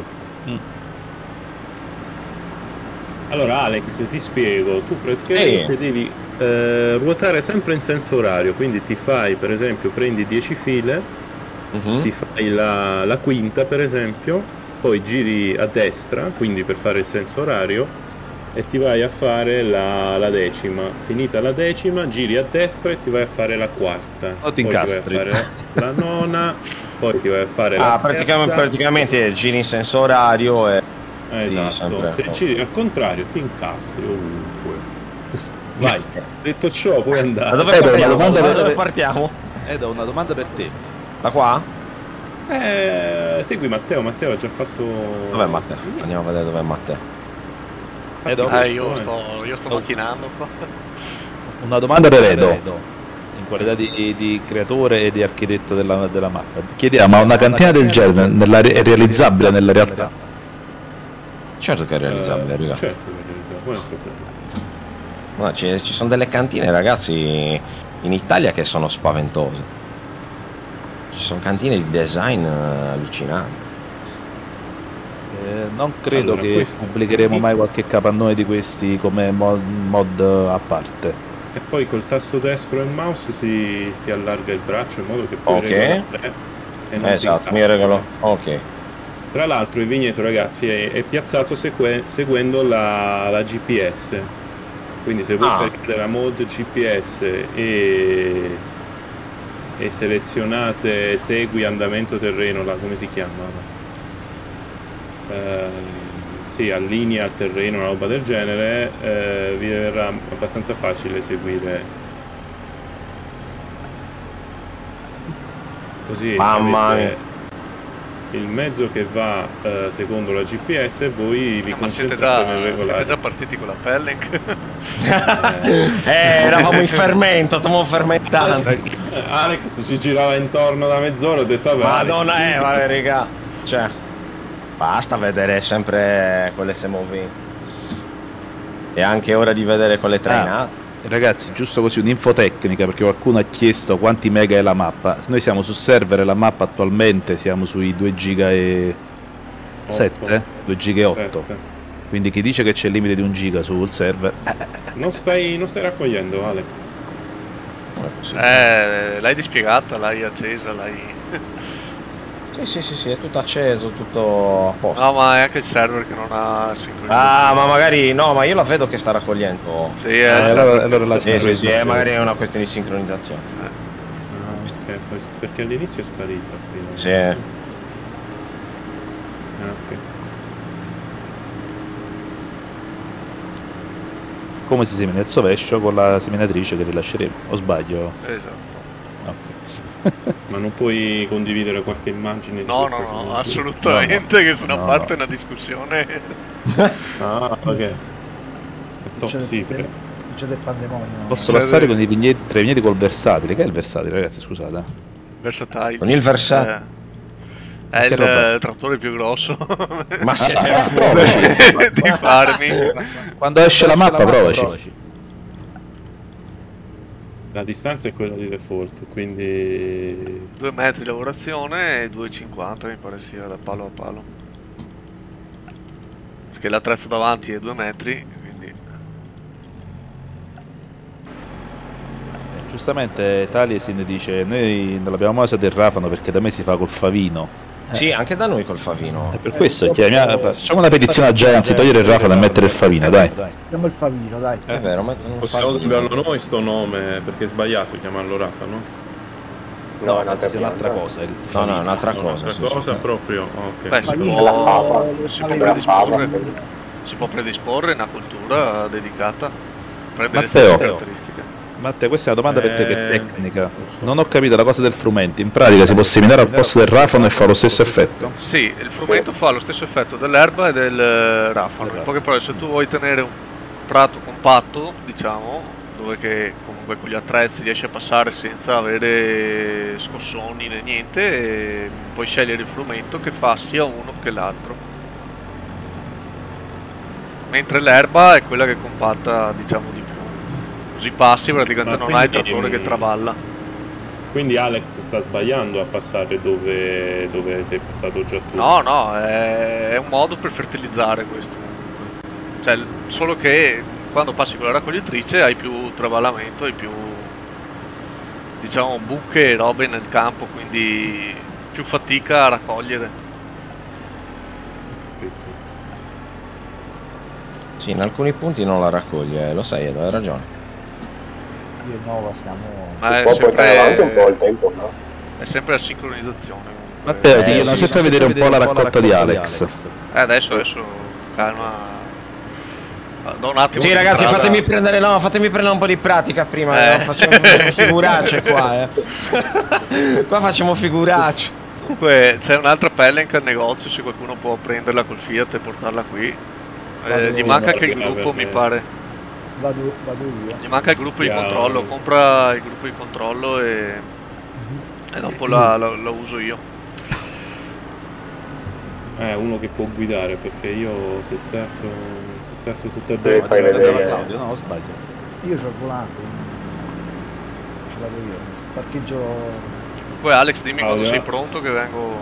B: Allora Alex, ti spiego, tu praticamente devi ruotare sempre in senso orario, quindi ti fai, per esempio, prendi 10 file, ti fai la quinta per esempio, poi giri a destra, quindi per fare il senso orario, e ti vai a fare la decima. Finita la decima, giri a destra e ti vai a fare la quarta.
E: O ti
B: Poi
E: incastri.
B: vai a fare la nona, poi ti vai a fare la terza.
C: Praticamente giri in senso orario e
B: Esatto,
C: sempre-
B: se giri al contrario ti incastri ovunque. Vai, detto ciò puoi
C: Da
B: andare.
C: dove
E: una
C: partiamo?
E: domanda
C: Da
E: per-
C: dove partiamo?
E: Edo, una domanda per te.
C: Da qua?
B: Segui Matteo, Matteo ha già fatto...
C: Dov'è Matteo? Andiamo a vedere dov'è Matteo.
E: Edo?
A: Io sto macchinando qua.
E: Una domanda per Edo, in qualità di creatore e di architetto della mappa. Chiediamo, ma una cantina del genere è realizzabile nella realtà?
C: Certo che è realizzabile, raga.
B: Certo che è realizzabile, qual è il problema?
C: No, ci sono delle cantine, ragazzi, in Italia che sono spaventose. Ci sono cantine di design allucinanti.
E: Non credo
B: Allora,
E: che
B: questo-
E: pubblicheremo mai qualche capannone di questi come mod a parte.
B: E poi col tasto destro e il mouse si allarga il braccio in modo che puoi
C: Ok.
B: regolare e non ti
C: Esatto, mi
B: incastri.
C: regolo. Ok.
B: Tra l'altro il vigneto, ragazzi, è piazzato seguendo la GPS. Quindi se voi scaricate la mod GPS e selezionate segui andamento terreno, come si chiama? Sì, allinea al terreno, una roba del genere, vi verrà abbastanza facile seguire. Così
C: Mamma
B: avete
C: mia.
B: il mezzo che va secondo la GPS e voi vi
A: Ma siete
B: concentrate nel
A: già
B: regolare.
A: partiti con la Pellenc?
C: Eravamo in fermento, stavamo fermentando.
B: Alex ci girava intorno da mezz'ora, ho detto vabbè.
C: Madonna,
B: Alex,
C: vabbè, raga. Cioè, basta vedere sempre quelle semoventi. E anche ora di vedere quelle trainate.
E: Ragazzi, giusto così un'info tecnica, perché qualcuno ha chiesto quanti mega è la mappa. Noi siamo su server e la mappa attualmente siamo sui 2 giga e 7, 2 giga e 8. Quindi chi dice che c'è il limite di 1 giga sul server
B: non stai raccogliendo, Alex.
A: L'hai dispiegata, l'hai accesa, l'hai...
C: Sì, è tutto acceso, tutto a posto.
A: No, ma è anche il server che non ha sincronizzazione.
C: Ah, ma magari no, ma io la vedo che sta raccogliendo.
A: Sì, allora
E: la
C: Sì,
E: sincronizzazione.
C: magari è una questione di sincronizzazione.
B: Ok, perché all'inizio è sparita prima.
C: Sì.
B: Ok.
E: come si semina il sovescio con la seminatrice che rilasceremo, o sbaglio?
A: Esatto.
E: Ok.
B: Ma non puoi condividere qualche immagine?
A: No,
B: di questa seconda?
A: assolutamente, che sono a
E: No,
A: parte una discussione.
B: Ah, ok. È top
D: C'è
B: secret.
D: del pandemonio.
E: Posso passare con i vigneti, tra i vigneti col versatile? Che è il versatile, ragazzi, scusate?
A: Versatile.
C: Con il versatile.
A: È il
E: Che roba?
A: trattore più grosso
C: Ma siete
A: di farmi.
E: Quando esce la mappa, provaci.
B: La distanza è quella di default, quindi
A: 2 metri di lavorazione e 2,50 mi pare sia da palo a palo. Perché l'attrezzo davanti è 2 metri, quindi...
E: Giustamente Taliesin dice, noi non l'abbiamo mai usato il rafano perché da me si fa col favino.
C: Sì, anche da noi col favino.
E: E per questo facciamo una petizione a Giant, togliere il rafano e mettere il favino, dai.
D: Abbiamo il favino, dai.
C: È vero, mettono un
B: possiamo
C: favino.
B: cambiarlo noi sto nome, perché è sbagliato chiamarlo Rafa, no?
G: No, è un'altra
E: Sia un'altra
G: pianta.
E: cosa. Il
C: No,
E: favino.
C: no, è un'altra cosa.
B: Un'altra
C: sì,
B: cosa
C: sì.
B: proprio, ok.
A: Beh, si
D: Favino,
G: La fava.
A: può
G: La fava.
A: predisporre. Si può predisporre una cultura dedicata. Prende le
E: Matteo.
A: stesse caratteristiche.
E: Matteo, questa è una domanda per te che è tecnica. Non ho capito la cosa del frumento. In pratica si può seminare al posto del rafano e fa lo stesso effetto?
A: Sì, il frumento fa lo stesso effetto dell'erba e del rafano. In poche parole, se tu vuoi tenere un prato compatto, diciamo, dove che comunque con gli attrezzi riesci a passare senza avere scossoni né niente, e puoi scegliere il frumento che fa sia uno che l'altro. Mentre l'erba è quella che compatta, diciamo, di più. Così passi, praticamente
B: Ma
A: non hai il
B: quindi-
A: trattore che traballa.
B: Quindi Alex sta sbagliando a passare dove sei passato già tu.
A: No, è un modo per fertilizzare questo. Cioè, solo che quando passi con la raccoglitrice hai più traballamento, hai più, diciamo, buche e robe nel campo, quindi più fatica a raccogliere.
B: Capito.
C: Sì, in alcuni punti non la raccoglie, lo sai, hai ragione.
D: Io e Nova stiamo...
A: Ma
G: Può portare avanti un po' il tempo, no?
A: è sempre la sincronizzazione.
E: Matteo, ti chiedo
C: sì,
E: se fai vedere un po' la raccolta di Alex.
A: Adesso, calma. Do un attimo.
C: Sì,
A: di
C: ragazzi,
A: strada.
C: fatemi prendere un po' di pratica prima. Facciamo figuracce qua, Qua facciamo figuracce.
A: Comunque c'è un'altra pellenca al negozio, se qualcuno può prenderla col Fiat e portarla qui. Gli manca anche il gruppo, mi pare.
D: Vado io.
A: Gli manca il gruppo di controllo, compra il gruppo di controllo e dopo la uso io.
B: Uno che può guidare, perché io se sterzo tutto a
G: Devi
B: destra.
G: fai vedere.
E: Claudio, no, sbaglio.
D: Io c'ho il volante. Ce l'avevo io. Parcheggio...
A: Poi Alex, dimmi quando sei pronto che vengo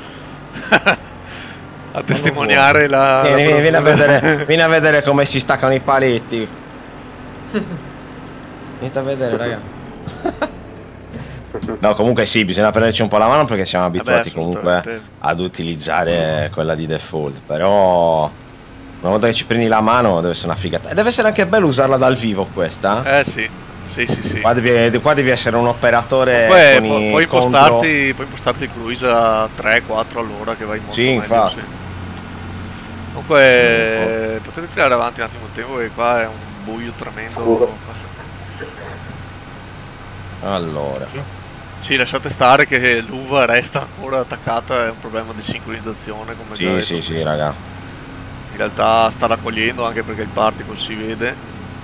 A: a testimoniare la...
C: Vieni a vedere come si staccano i paletti. Venite a vedere, raga. No, comunque sì, bisogna prenderci un po' la mano perché siamo abituati comunque ad utilizzare quella di default. Però una volta che ci prendi la mano deve essere una figata. E deve essere anche bello usarla dal vivo questa.
A: Sì.
C: Qua devi essere un operatore.
A: Puoi impostarti il cruise a 3-4 all'ora che vai molto meglio.
C: Infatti.
A: Comunque potete tirare avanti un attimo il tempo perché qua è un buio tremendo.
C: Allora.
A: Sì, lasciate stare che l'uva resta ancora attaccata, è un problema di sincronizzazione come già detto.
C: Sì, raga.
A: In realtà sta raccogliendo anche perché il particle si vede.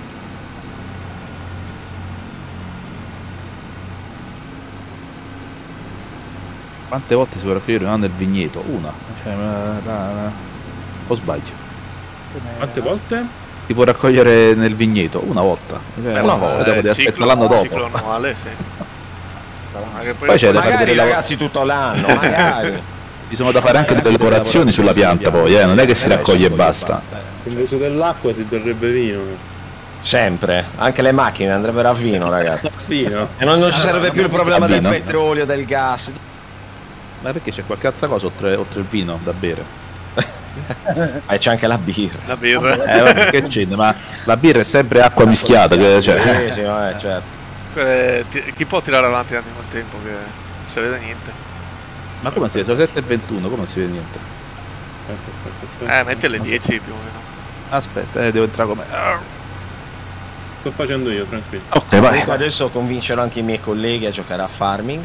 E: Quante volte si può raccogliere nel vigneto? Una. Cioè, o sbaglio?
B: Quante volte?
E: Si può raccogliere nel vigneto? Una volta.
C: Una volta.
E: Devi aspettare l'anno dopo.
A: Il ciclo annuale, sì.
E: Poi c'è da fare
C: Magari
E: delle
C: ragazzi tutto l'anno, magari.
E: Ci sono da fare anche delle lavorazioni sulla pianta poi, non è che si raccoglie e basta.
B: Invece dell'acqua si berrebbe vino.
C: Sempre, anche le macchine andrebbero a vino, ragazzi.
B: Vino?
C: E non ci sarebbe più il problema del
E: vino.
C: petrolio, del gas.
E: Ma perché c'è qualche altra cosa oltre il vino da bere?
C: E c'è anche la birra.
A: La birra.
E: Vabbè, che c'è? Ma la birra è sempre acqua mischiata, cioè.
C: Sì, certo.
A: Chi può tirare avanti un attimo il tempo che non si vede niente?
E: Ma come si vede? Sono 7:21, come non si vede niente?
B: Aspetta.
A: Metti alle 10 più o meno.
E: Aspetta, devo entrare come...
B: Sto facendo io, tranquillo.
E: Ok, vai.
C: Comunque adesso convincerò anche i miei colleghi a giocare a farming.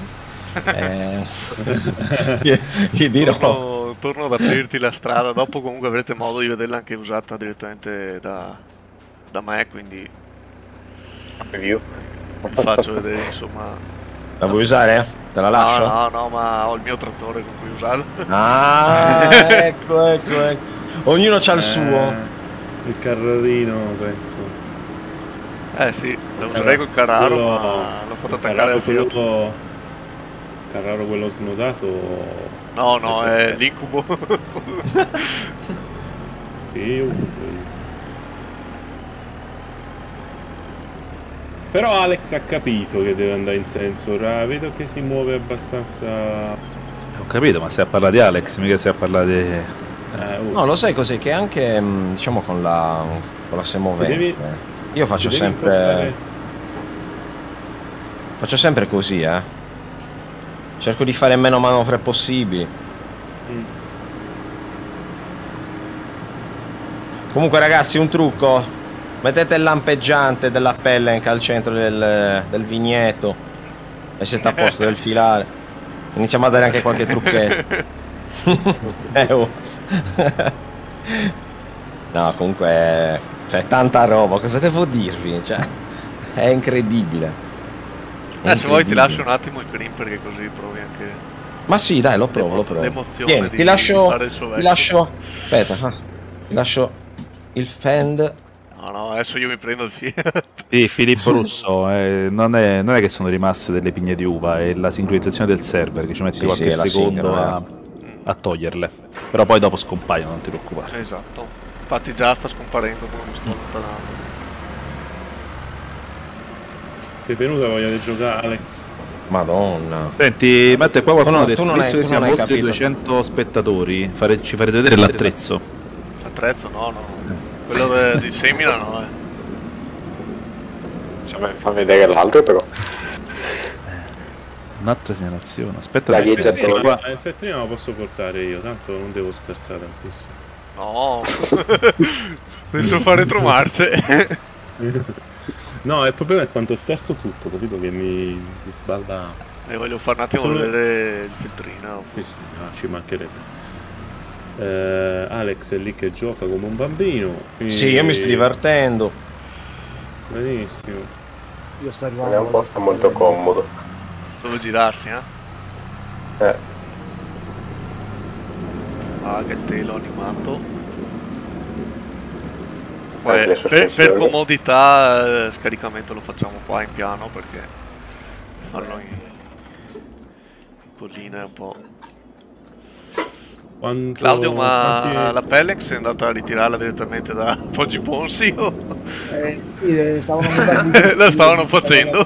C: Gli dirò.
A: Torno ad aprirti la strada. Dopo comunque avrete modo di vederla anche usata direttamente da me, quindi
G: Preview.
A: vi faccio vedere insomma.
C: La vuoi usare? Te la lascio?
A: No, ma ho il mio trattore con cui usarlo.
C: Ah, ecco. Ognuno c'ha il suo.
B: Il carrarino, penso.
A: Sì, lo userei col Carraro, ma l'ho fatto attaccare al Fiat.
B: Carraro quello snodato.
A: No, è l'incubo.
B: Sì, io uso quello. Però Alex ha capito che deve andare in senso, vedo che si muove abbastanza.
E: Ho capito, ma stai a parlare di Alex, mica stai a parlare di...
C: No, lo sai cos'è? Che anche diciamo con la semovente io faccio sempre così, cerco di fare meno manovre possibili. Comunque ragazzi, un trucco: mettete il lampeggiante della pellenca al centro del vigneto e siete a posto del filare. Iniziamo a dare anche qualche trucchetto. No, comunque c'è tanta roba, cosa devo dirvi? Cioè, è incredibile.
A: Se vuoi ti lascio un attimo il green perché così provi anche.
C: Ma sì, dai, lo provo.
A: L'emozione.
C: Vieni,
A: di
C: ti lascio.
A: fare il suo
C: Ti lascio. Aspetta, ti lascio il fend.
A: No, adesso io mi prendo il Fiat.
E: Sì, Filippo Russo, non è che sono rimaste delle pigne di uva, è la sincronizzazione del server che ci mette qualche secondo a toglierle. Però poi dopo scompaiono, non ti preoccupare.
A: Esatto. Infatti già sta scomparendo come mi sto allontanando.
B: Ti è venuta voglia di giocare, Alex?
C: Madonna.
E: Senti, Matte, qua qualcuno ha detto, visto che
C: tu
E: siamo
C: non hai
E: oltre i
C: capito.
E: 200 spettatori, ci farete vedere l'attrezzo.
A: L'attrezzo? No. Quello di semina no,
G: Cioè, fa vedere l'altro però.
E: Un'altra segnalazione. Aspetta,
G: Da
E: perché
G: 10 a
E: qua-
G: 12.
B: Il fettrino lo posso portare io, tanto non devo sterzare tantissimo.
A: No. Adesso fa retromarce.
B: No, il problema è quanto sterzo tutto, capito? Che mi si sballa.
A: E voglio fare un attimo
B: Sono-
A: vedere il filtrino.
B: Sì, sì, no, ci mancherebbe. Alex è lì che gioca come un bambino.
C: Sì, io mi sto divertendo.
B: Benissimo.
D: Io sto
G: Non è
D: arrivando.
G: un posto molto comodo.
A: Dove girarsi, eh? Ah, che telo animato.
G: Anche le
A: Per
G: sospensioni.
A: comodità, scaricamento lo facciamo qua in piano perché farlo in collina è un po'. Claudio, ma la Pellex è andata a ritirarla direttamente da Poggi Ponsi o
D: Sì, stavano mandando-
A: la stavano facendo?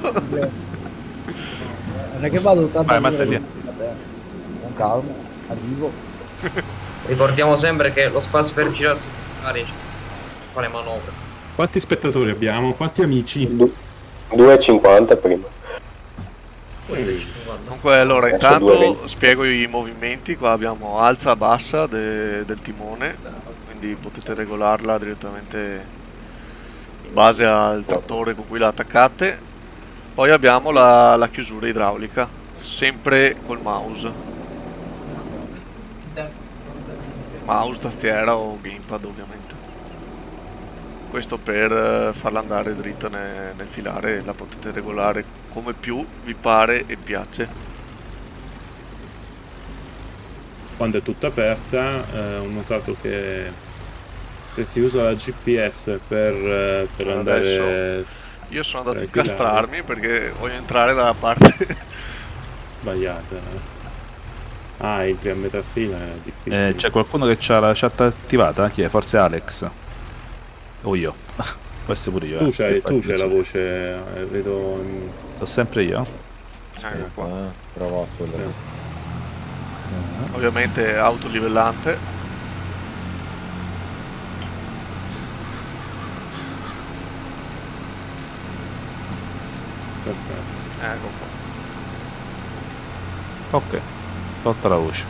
D: Non è che vado tanto
E: Vai, Matteo.
D: con calma, arrivo.
F: Ricordiamo sempre che lo spazio per girarsi magari fare manovre.
B: Quanti spettatori abbiamo? Quanti amici?
G: 2,50 prima.
F: 15.
A: Comunque allora
G: Adesso
A: intanto
G: 2,20.
A: spiego i movimenti. Qua abbiamo alza bassa del timone, quindi potete regolarla direttamente in base al trattore con cui la attaccate. Poi abbiamo la chiusura idraulica, sempre col mouse, tastiera o gamepad ovviamente. Questo per farla andare dritta nel filare, la potete regolare come più vi pare e piace.
B: Quando è tutta aperta, ho notato che se si usa la GPS per andare
A: Io sono andato a
B: filare,
A: incastrarmi perché voglio entrare dalla parte.
B: sbagliata. Ah, entri a metà fila, è difficile.
E: c'è qualcuno che ha la chat attivata? Chi è? Forse Alex? O io? Questo pure io.
B: Tu c'hai
E: Infatti,
B: la voce, vedo.
E: Sto sempre io.
A: Ecco qua.
C: Provo a quello.
B: Sì.
A: Ovviamente autolivellante.
B: Perfetto.
A: Ecco qua.
E: Ok, tolta la voce.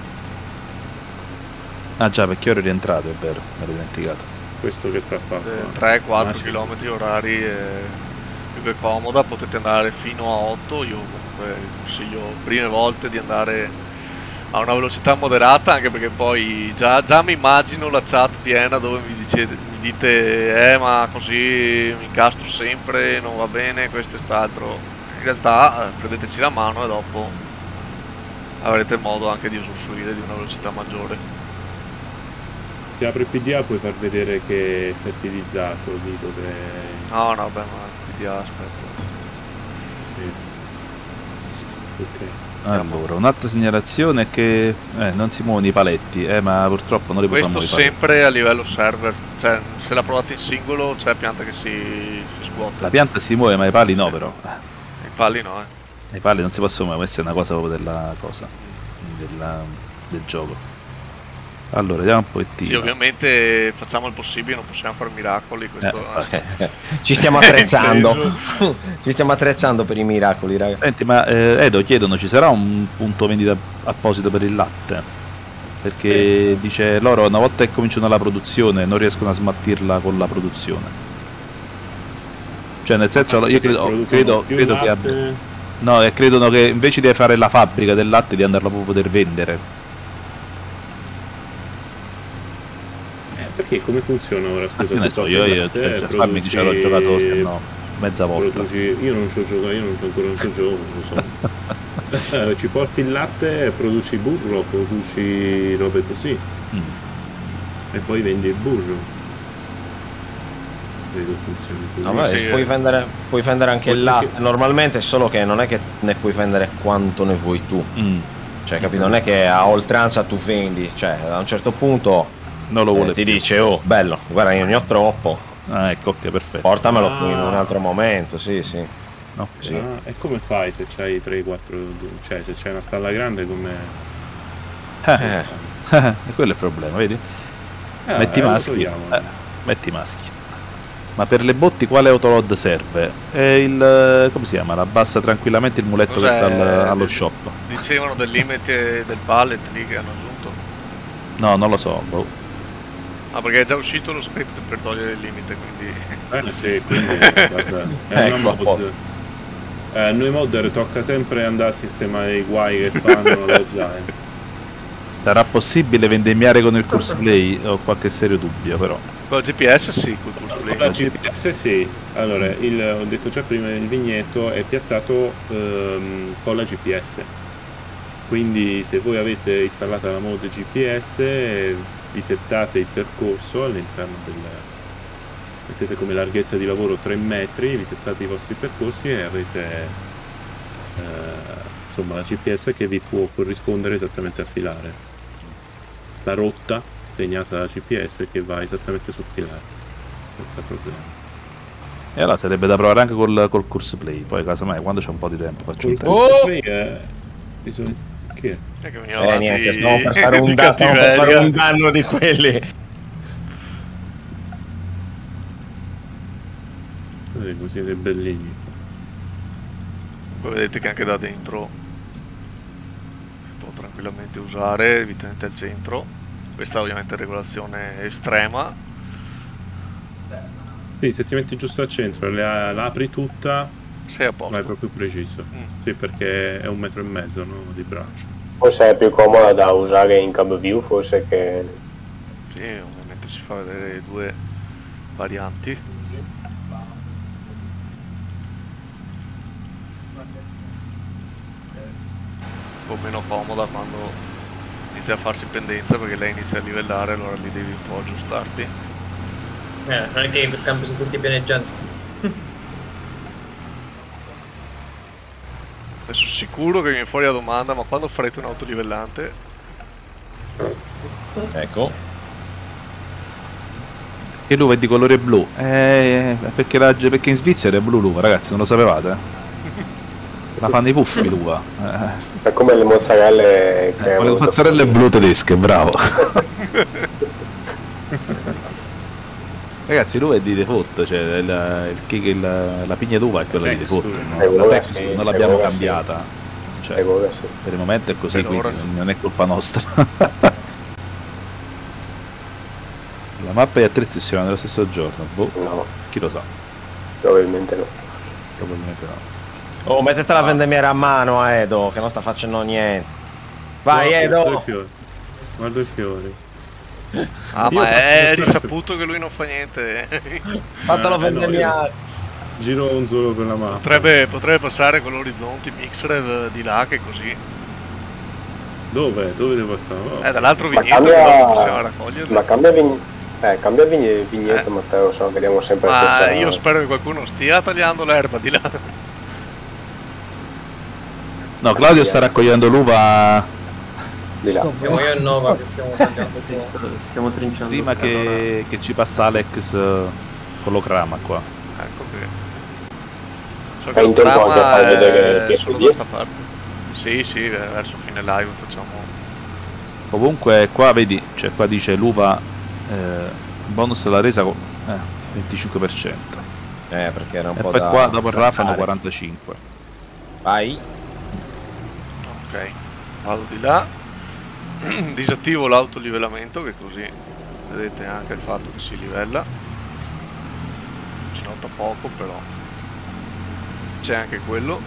E: Ah già, perché ero rientrato, è vero, mi ero dimenticato.
B: Questo che sta a fare?
A: 3-4
B: sì.
A: km orari più che comoda, potete andare fino a 8. Io comunque consiglio prime volte di andare a una velocità moderata, anche perché poi già mi immagino la chat piena dove mi dite ma così mi incastro sempre, non va bene, questo e st'altro. In realtà prendeteci la mano e dopo avrete modo anche di usufruire di una velocità maggiore.
B: Se apre il PDA puoi far vedere che è fertilizzato lì dove.
A: No, beh, ma PDA, aspetta.
B: Sì. Ok.
E: Allora, un'altra segnalazione è che non si muovono i paletti, ma purtroppo non li possiamo
A: Questo
E: muovere.
A: sempre a livello server, cioè se la provate in singolo c'è pianta che si scuote.
E: La pianta si muove, ma i pali no, però.
A: I pali no,
E: I pali non si possono muovere, questa è una cosa proprio della cosa, del gioco. Allora, vediamo un pochettino.
A: Sì, ovviamente facciamo il possibile, non possiamo fare miracoli. Questo
C: Ci stiamo attrezzando. Ci stiamo attrezzando per i miracoli, ragazzi.
E: Senti, ma Edo, chiedono, ci sarà un punto vendita apposito per il latte? Perché dice loro una volta che cominciano la produzione non riescono a smaltirla con la produzione. Cioè nel senso, io credo che abbia... No, e credono che invece di fare la fabbrica del latte di andarla proprio poter vendere.
B: Perché come funziona ora? Scusa,
E: Ne so, io Farmi ci ho giocato no, mezza volta.
B: Io non ci ho giocato, io ancora non ci gioco, non lo so. Ci porti il latte, produci burro, produci robe così. E poi vendi il burro. Credo funzioni così.
C: No, vabbè, puoi vendere anche il latte. Normalmente, solo che non è che ne puoi vendere quanto ne vuoi tu. Cioè, capito? Non è che a oltranza tu vendi. Cioè, a un certo punto
E: non lo vuole
C: ti dice, oh, bello, guarda, io ne ho troppo.
E: Ah, ecco, ok, perfetto.
C: Portamelo in un altro momento, sì.
E: No,
C: sì.
B: E come fai se c'hai 3-4, cioè se c'hai una stalla grande come...
E: quello è il problema, vedi? Metti maschi. Metti maschi. Ma per le botti quale autoload serve? È il... come si chiama? La bassa tranquillamente il muletto che sta allo shop.
A: Dicevano del limite del pallet lì che hanno aggiunto.
E: No, non lo so. Boh.
A: Ah, perché è già uscito lo script per togliere il limite, quindi...
B: Sì, quindi guarda, è una mod. A noi modder tocca sempre andare a sistemare i guai che fanno la Giant.
E: Sarà possibile vendemmiare con il courseplay? Ho qualche serio dubbio, però.
A: Con la GPS sì, col courseplay.
B: Con la GPS sì. Allora, ho detto già prima, il vignetto è piazzato con la GPS. Quindi se voi avete installata la mod GPS, vi settate il percorso all'interno del... mettete come larghezza di lavoro 3 metri, vi settate i vostri percorsi e avete insomma la GPS che vi può corrispondere esattamente al filare. La rotta segnata dalla GPS che va esattamente sul filare, senza problemi.
E: E allora sarebbe da provare anche col courseplay, poi casomai quando c'è un po' di tempo faccio un test.
B: Che
C: è? Niente, stiamo per fare un danno di quelli.
B: Come siete bellini.
A: Poi vedete che anche da dentro può tranquillamente usare, vi tenete al centro. Questa ovviamente è regolazione estrema.
B: Sì, se ti metti giusto al centro e la apri tutta,
A: sei a posto.
B: Ma è proprio preciso. Sì, perché è 1,5 metri, no, di braccio.
G: Forse è più comoda da usare in cab view, forse che...
A: Sì, ovviamente si fa vedere due varianti. Un po' meno comoda quando inizia a farsi pendenza, perché lei inizia a livellare, allora lì devi un po' aggiustarti.
F: Non è che i campi sono tutti pianeggianti.
A: Adesso sicuro che viene fuori la domanda, ma quando farete un autolivellante?
C: Ecco.
E: E l'uva è di colore blu. Perché in Svizzera è blu l'uva, ragazzi, non lo sapevate? La fanno i puffi l'uva.
G: È come le mozzarelle che...
E: Le mozzarelle blu tedesche, bravo. Ragazzi, l'uva è di default, cioè la pigna d'uva è quella di default, no? La texture non l'abbiamo cambiata, cioè, per il momento è così, quindi non è colpa nostra. La mappa e gli attrezzi si vanno nello stesso giorno, boh,
G: no.
E: Chi lo sa?
G: Probabilmente no.
E: Probabilmente no.
C: Oh, mettete la vendemmiera a mano a Edo, che non sta facendo niente. Vai, Edo!
B: Guarda i fiori.
A: Ah, ma è risaputo che lui non fa niente.
C: Fatelo vendemmiare.
B: Giro un solo per la mappa.
A: Potrebbe passare con l'orizzonte Mixrev di là, che così.
B: Dove? Dove devo passare? Oh.
A: Dall'altro vigneto che dopo possiamo raccoglierlo.
G: Ma cambia vigneto, Matteo, se no vediamo sempre questa...
A: io spero che qualcuno stia tagliando l'erba di là.
E: No, Claudio sta raccogliendo l'uva
G: di là.
F: Siamo io e Nova che stiamo tagliando.
H: Stiamo trinciando.
E: prima che ci passa Alex con l'ocrama qua.
A: Ecco che... So
G: Hai in tempo anche a far vedere che
A: solo da questa parte. Sì, verso fine live facciamo...
E: Comunque qua vedi, cioè qua dice l'uva bonus alla resa 25%.
C: Perché era un
E: e
C: po'
E: poi
C: da...
E: qua dopo il rafano 45.
C: Vai.
A: Ok, vado di là. Disattivo l'autolivellamento, che così vedete anche il fatto che si livella. Si nota poco, però c'è anche quello.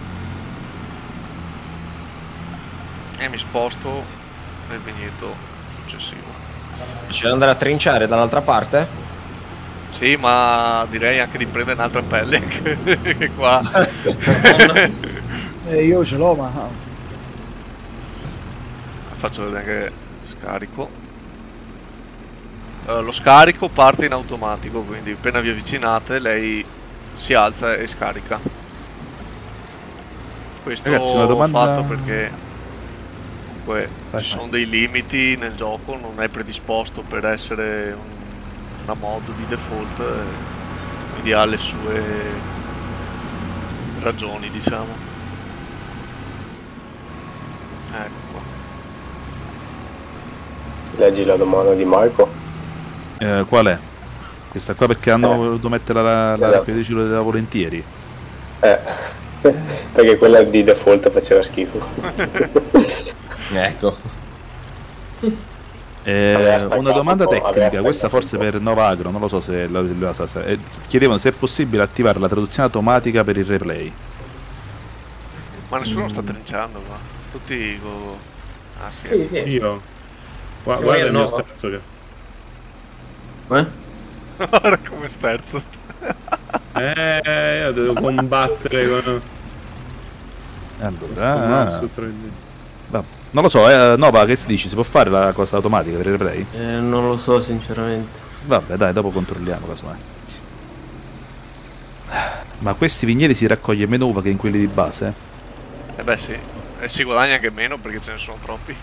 A: E mi sposto nel vigneto successivo.
C: C'è da andare a trinciare dall'altra parte?
A: Sì, ma direi anche di prendere un'altra pelle che qua.
D: Io ce l'ho, ma...
A: Faccio vedere che scarico. Lo scarico parte in automatico, quindi appena vi avvicinate lei si alza e scarica. Questo
E: Ragazzi, una domanda...
A: ho fatto perché comunque ci sono dei limiti nel gioco, non è predisposto per essere una mod di default, quindi ha le sue ragioni, diciamo. Ecco qua.
G: Leggi la domanda di Marco.
E: Qual è? Questa qua perché hanno voluto mettere la raccogliticelo della volentieri.
G: Perché quella di default faceva schifo.
C: Ecco.
E: Una domanda tecnica, questa forse per Nova Agro, non lo so se la sa. Chiedevano se è possibile attivare la traduzione automatica per il replay.
A: Ma nessuno sta trinciando qua. Tutti ah sì.
F: Sì.
B: Io. Guarda il mio sterzo che...
A: Guarda come sterzo.
B: Io devo combattere con...
E: Allora... Non lo so, Nova, che si dici? Si può fare la cosa automatica per il replay?
H: Non lo so sinceramente.
E: Vabbè dai, dopo controlliamo casomai. Ma questi vigneti si raccoglie meno uva che in quelli di base?
A: Beh sì, e si guadagna anche meno perché ce ne sono troppi.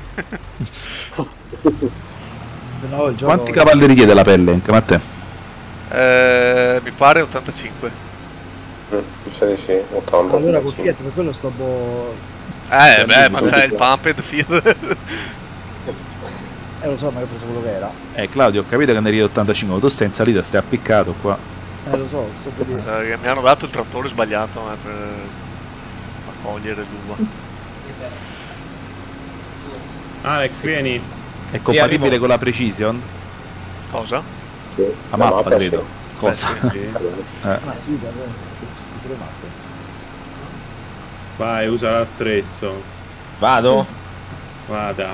D: No, il gioco...
E: Quanti cavalli richiede la pelle, anche a te?
A: Mi pare 85.
G: Mi sa di sì, 80.
D: Allora con Fiat per quello sto
A: beh, ma c'è il Pumped Fiat.
D: lo so, ma io ho preso quello che era.
E: Claudio, ho capito che ne richiede 85, tu stai in salita, stai appiccato qua.
D: Lo so, sto per dire.
A: Mi hanno dato il trattore sbagliato per raccogliere l'uva.
B: Alex, vieni.
E: È compatibile con la Precision?
A: Cosa?
G: Sì,
C: La mappa credo.
G: sì.
E: Cosa?
A: Sì.
D: Ah sì, vabbè. Tutte le mappe.
B: Vai, usa l'attrezzo.
C: Vado?
B: Vada.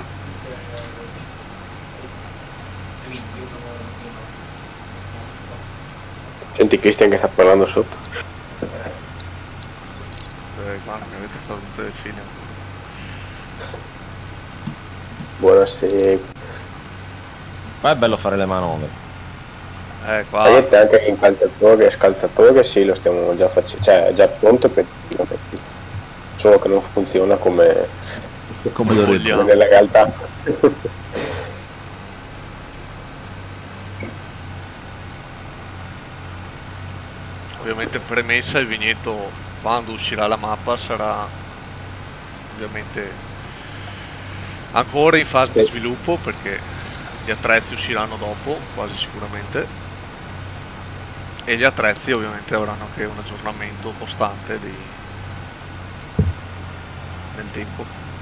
G: Senti Cristian che sta parlando sotto.
A: Guarda, mi avete fatto tutte le file.
G: Buonasera.
C: Qua è bello fare le manovre.
A: Qua.
G: Anche in calciatore e scalzatore sì, lo stiamo già facendo, cioè è già pronto per solo che non funziona come
E: dovrebbe.
G: nella realtà.
A: Ovviamente premessa, il vigneto quando uscirà la mappa sarà ovviamente ancora in fase di sviluppo perché gli attrezzi usciranno dopo, quasi sicuramente, e gli attrezzi ovviamente avranno anche un aggiornamento costante nel tempo,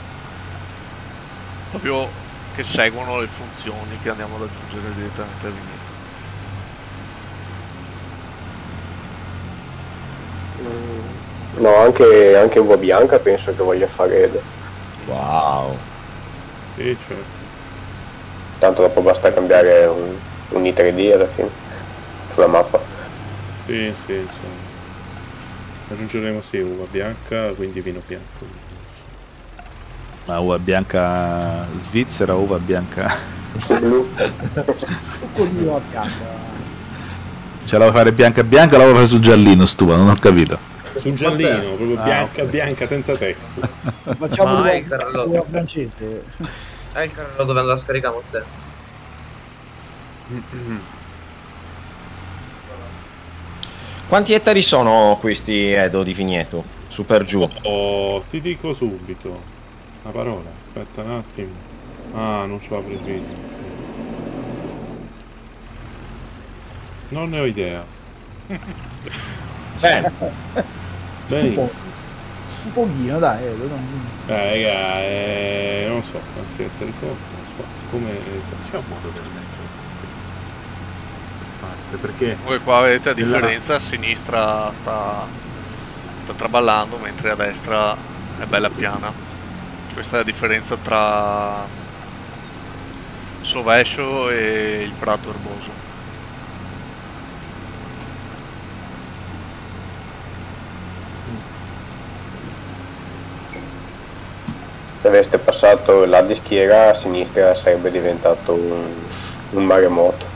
A: proprio che seguono le funzioni che andiamo ad aggiungere direttamente al vigneto.
G: No, anche uva bianca penso che voglia fare.
C: Wow.
B: Sì, certo.
G: Tanto dopo basta cambiare un I3D alla fine sulla mappa.
B: Sì, insomma. Aggiungeremo sì uva bianca, quindi vino bianco.
E: Ma uva bianca svizzera o uva bianca?
G: Blu.
D: Uva bianca.
E: Ce la vuoi fare bianca bianca o la vuoi fare sul giallino stufa? Non ho capito.
B: Sul giallino, proprio bianca bianca senza testo.
D: Facciamo
F: Ma
D: l'uva francese.
F: È il carrello dove andare a scaricare con te.
C: Quanti ettari sono questi Edo di vigneto? Su per giù.
B: Oh, ti dico subito. Una parola, aspetta un attimo. Ah, non ce l'ho preciso. Non ne ho idea.
C: Bene.
B: Benissimo.
D: Un pochino, dai.
B: Raga, non so quanti ettari sono, non so come c'è un modo per leggere. Perché
A: Voi qua vedete la differenza, a sinistra sta traballando mentre a destra è bella piana. Questa è la differenza tra Sovescio e il prato erboso.
G: Se aveste passato là di schiera a sinistra sarebbe diventato un maremoto.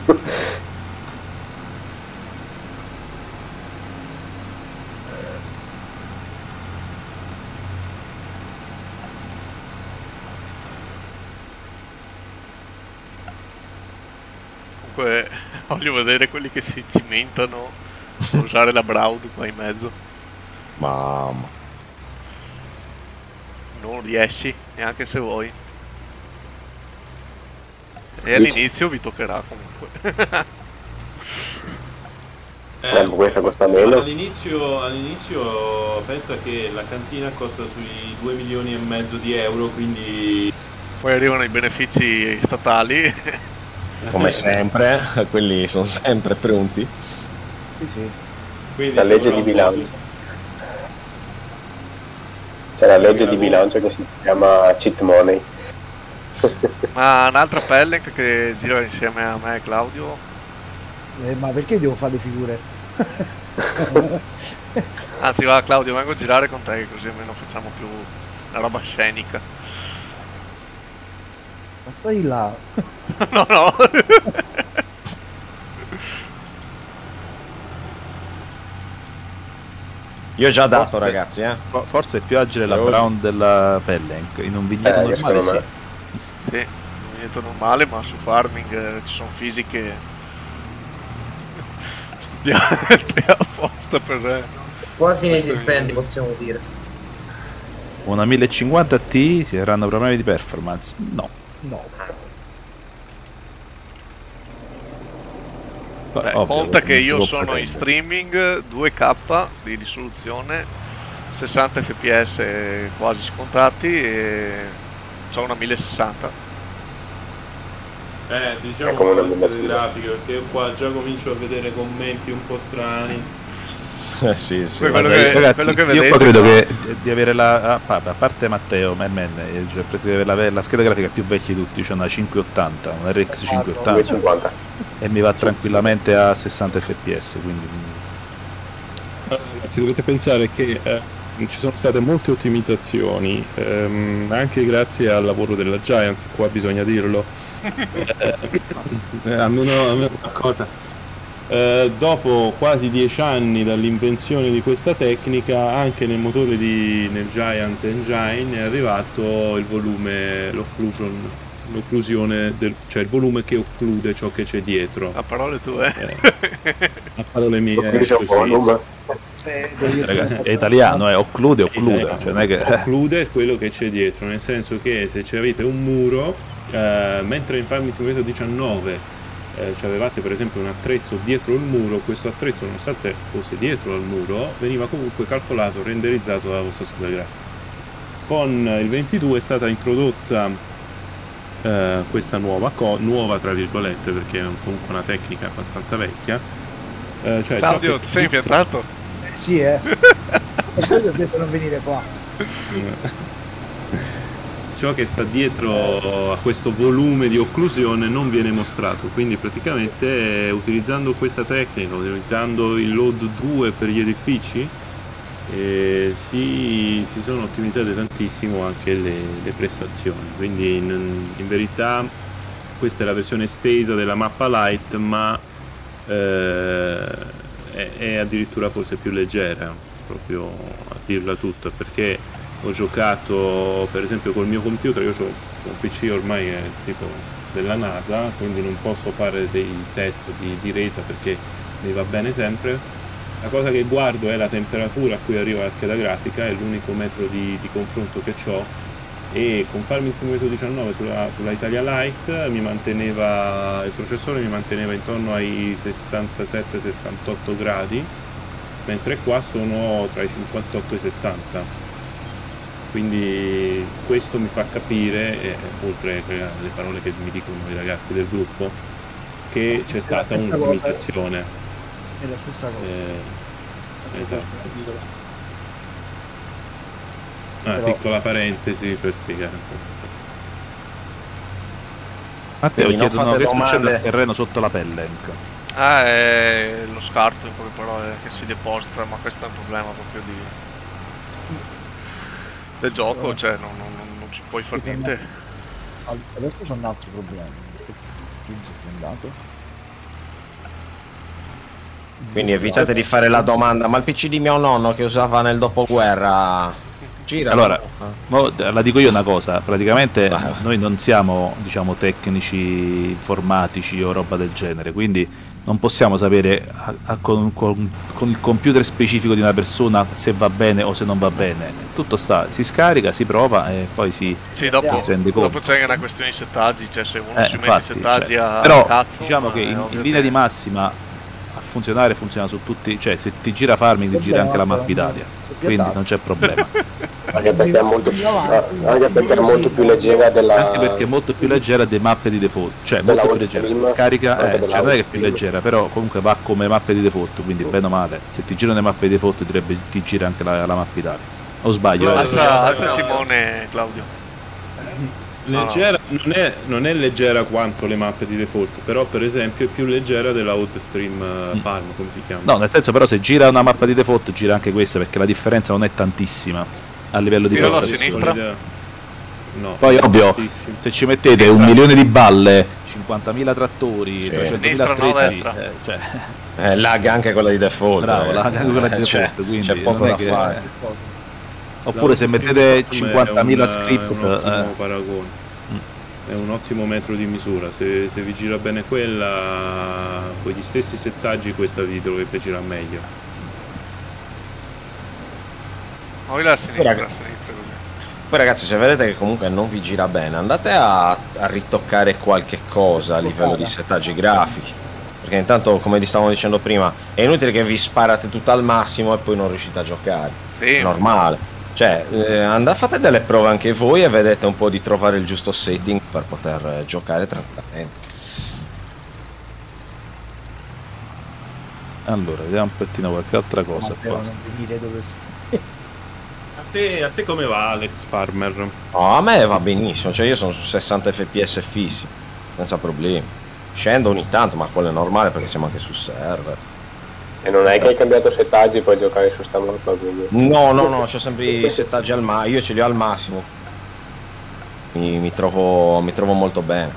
A: Comunque voglio vedere quelli che si cimentano a usare la Braud qua in mezzo.
C: Mamma.
A: Non riesci neanche se vuoi. E all'inizio vi toccherà comunque.
G: Questa costa meno.
B: All'inizio pensa che la cantina costa sui 2 milioni e mezzo di euro, quindi
A: Poi arrivano i benefici statali.
C: Come sempre, quelli sono sempre pronti.
D: Sì.
B: quindi
G: La legge di bilancio. C'è la legge di bilancio che si chiama cheat money.
A: Ma un'altra Pellenc che gira insieme a me e Claudio.
D: Ma perché devo fare le figure?
A: Anzi va Claudio, vengo a girare con te che così almeno facciamo più una roba scenica.
D: Ma stai là.
A: No.
C: Io ho già dato, ragazzi,
E: Forse è più agile la Brown della Pellenc. In un vigneto normale sì.
A: Sì, un vigneto normale, ma su farming ci sono fisiche studiate apposta per...
F: Quasi inesistenti, possiamo dire.
E: Una 1050 Ti si saranno problemi di performance? No.
A: Beh,
E: Ovvio,
A: conta che io sono
E: pretendere.
A: in streaming 2K di risoluzione, 60 fps quasi scontati e ho una 1060.
B: diciamo
G: come
B: con
G: una
B: le schede
G: bella
B: grafiche, perché io qua già comincio a vedere commenti un po' strani.
C: Sì.
A: Quello
E: Ragazzi,
A: che
E: io
A: vedete,
E: qua credo
A: no?
E: che di avere a parte Matteo, cioè, credo di avere la scheda grafica più vecchia di tutti, c'è una 580, una RX 580
G: 250.
E: e mi va tranquillamente a 60 fps, quindi
B: Ragazzi, dovete pensare che ci sono state molte ottimizzazioni, anche grazie al lavoro della Giants, qua bisogna dirlo. Almeno una cosa. Dopo quasi 10 anni dall'invenzione di questa tecnica, anche nel motore nel Giants Engine è arrivato il volume, l'occlusione cioè il volume che occlude ciò che c'è dietro.
A: A parole tue.
B: A parole mie.
E: ragazzi, è italiano, occlude, cioè non è che...
B: Occlude quello che c'è dietro, nel senso che se avete un muro, mentre in Farming Simulator 19 avevate per esempio un attrezzo dietro il muro, questo attrezzo nonostante fosse dietro al muro veniva comunque calcolato, renderizzato dalla vostra scheda grafica. Con il 22 è stata introdotta questa nuova tra virgolette, perché è comunque una tecnica abbastanza vecchia. Cioè
A: Claudio, ti sei impiantato?
D: Sì, ho detto non venire qua.
B: Ciò che sta dietro a questo volume di occlusione non viene mostrato, quindi praticamente utilizzando questa tecnica, utilizzando il load 2 per gli edifici, si sono ottimizzate tantissimo anche le prestazioni, quindi in verità questa è la versione estesa della mappa light, ma è addirittura forse più leggera, proprio a dirla tutta, perché ho giocato per esempio col mio computer, io ho un PC ormai è tipo della NASA, quindi non posso fare dei test di resa perché mi va bene sempre. La cosa che guardo è la temperatura a cui arriva la scheda grafica, è l'unico metro di confronto che ho, e con Farming Simulator 19 sulla Italia Light il processore mi manteneva intorno ai 67-68 gradi, mentre qua sono tra i 58 e i 60. Quindi questo mi fa capire, oltre alle parole che mi dicono i ragazzi del gruppo, che c'è stata un'ottimizzazione.
D: È la stessa cosa.
B: Esatto.
D: Però...
B: Piccola parentesi per spiegare un po' questa cosa.
E: Matteo,
C: Quindi non
E: chiedono
C: fate
E: che succede
C: domande.
E: al terreno sotto la Pellenc.
A: È lo scarto, in poche parole, che si deposita, ma questo è un problema proprio del gioco, cioè non ci puoi fare niente.
D: Adesso c'è un altro problema.
C: Quindi evitate di fare la domanda, ma il PC di mio nonno che usava nel dopoguerra gira?
E: Allora, la dico io una cosa, praticamente noi non siamo, diciamo, tecnici informatici o roba del genere, quindi non possiamo sapere con il computer specifico di una persona se va bene o se non va bene. Tutto si scarica, si prova e poi si
A: dopo
E: rende conto.
A: Dopo c'è anche una questione di settaggi, cioè se uno si mette i
E: infatti,
A: settaggi
E: cioè,
A: a
E: però
A: cazzo,
E: diciamo che in linea di massima funzionare funziona su tutti, cioè se ti gira Farming ti gira anche la mappa Italia, quindi non c'è problema.
G: Anche perché è molto più leggera della...
E: Anche perché è molto più leggera delle mappe di default, cioè molto più leggera, carica, cioè non è che è più leggera, però comunque va come mappe di default, quindi bene o male, se ti girano le mappe di default ti gira anche la mappa Italia. O sbaglio?
A: Alza il timone, Claudio.
B: Leggera, non è leggera quanto le mappe di default, però per esempio è più leggera della Outstream Farm, come si chiama?
E: No, nel senso però se gira una mappa di default gira anche questa, perché la differenza non è tantissima a livello di
A: prestazioni. A sinistra?
B: No.
E: Poi ovvio, se ci mettete 1 milione di balle, 50.000 trattori, 300.000 attrezzi, cioè...
C: lag anche quella di default.
E: Bravo, lag anche quella di default, quindi
C: c'è poco da fare.
E: Oppure se mettete 50.000 script...
B: È un ottimo paragone. È un ottimo metro di misura. Se vi gira bene quella, con gli stessi settaggi questa vi dovrebbe girare meglio.
A: Poi la sinistra,
C: Poi ragazzi, se vedete che comunque non vi gira bene, andate a ritoccare qualche cosa a livello di settaggi grafici, perché intanto, come vi stavamo dicendo prima, è inutile che vi sparate tutto al massimo e poi non riuscite a giocare. Sì. Normale. Cioè, fate delle prove anche voi e vedete un po' di trovare il giusto setting per poter giocare tranquillamente.
E: Allora, vediamo un pettino qualche altra cosa qua.
B: A te come va, Alex Farmer?
C: No, a me va benissimo, cioè io sono su 60 fps fissi, senza problemi. Scendo ogni tanto, ma quello è normale perché siamo anche su server.
G: E non è che hai cambiato settaggi per giocare su sta mappa, quindi...
C: No, c'ho sempre i settaggi al massimo, io ce li ho al massimo. Mi trovo molto bene.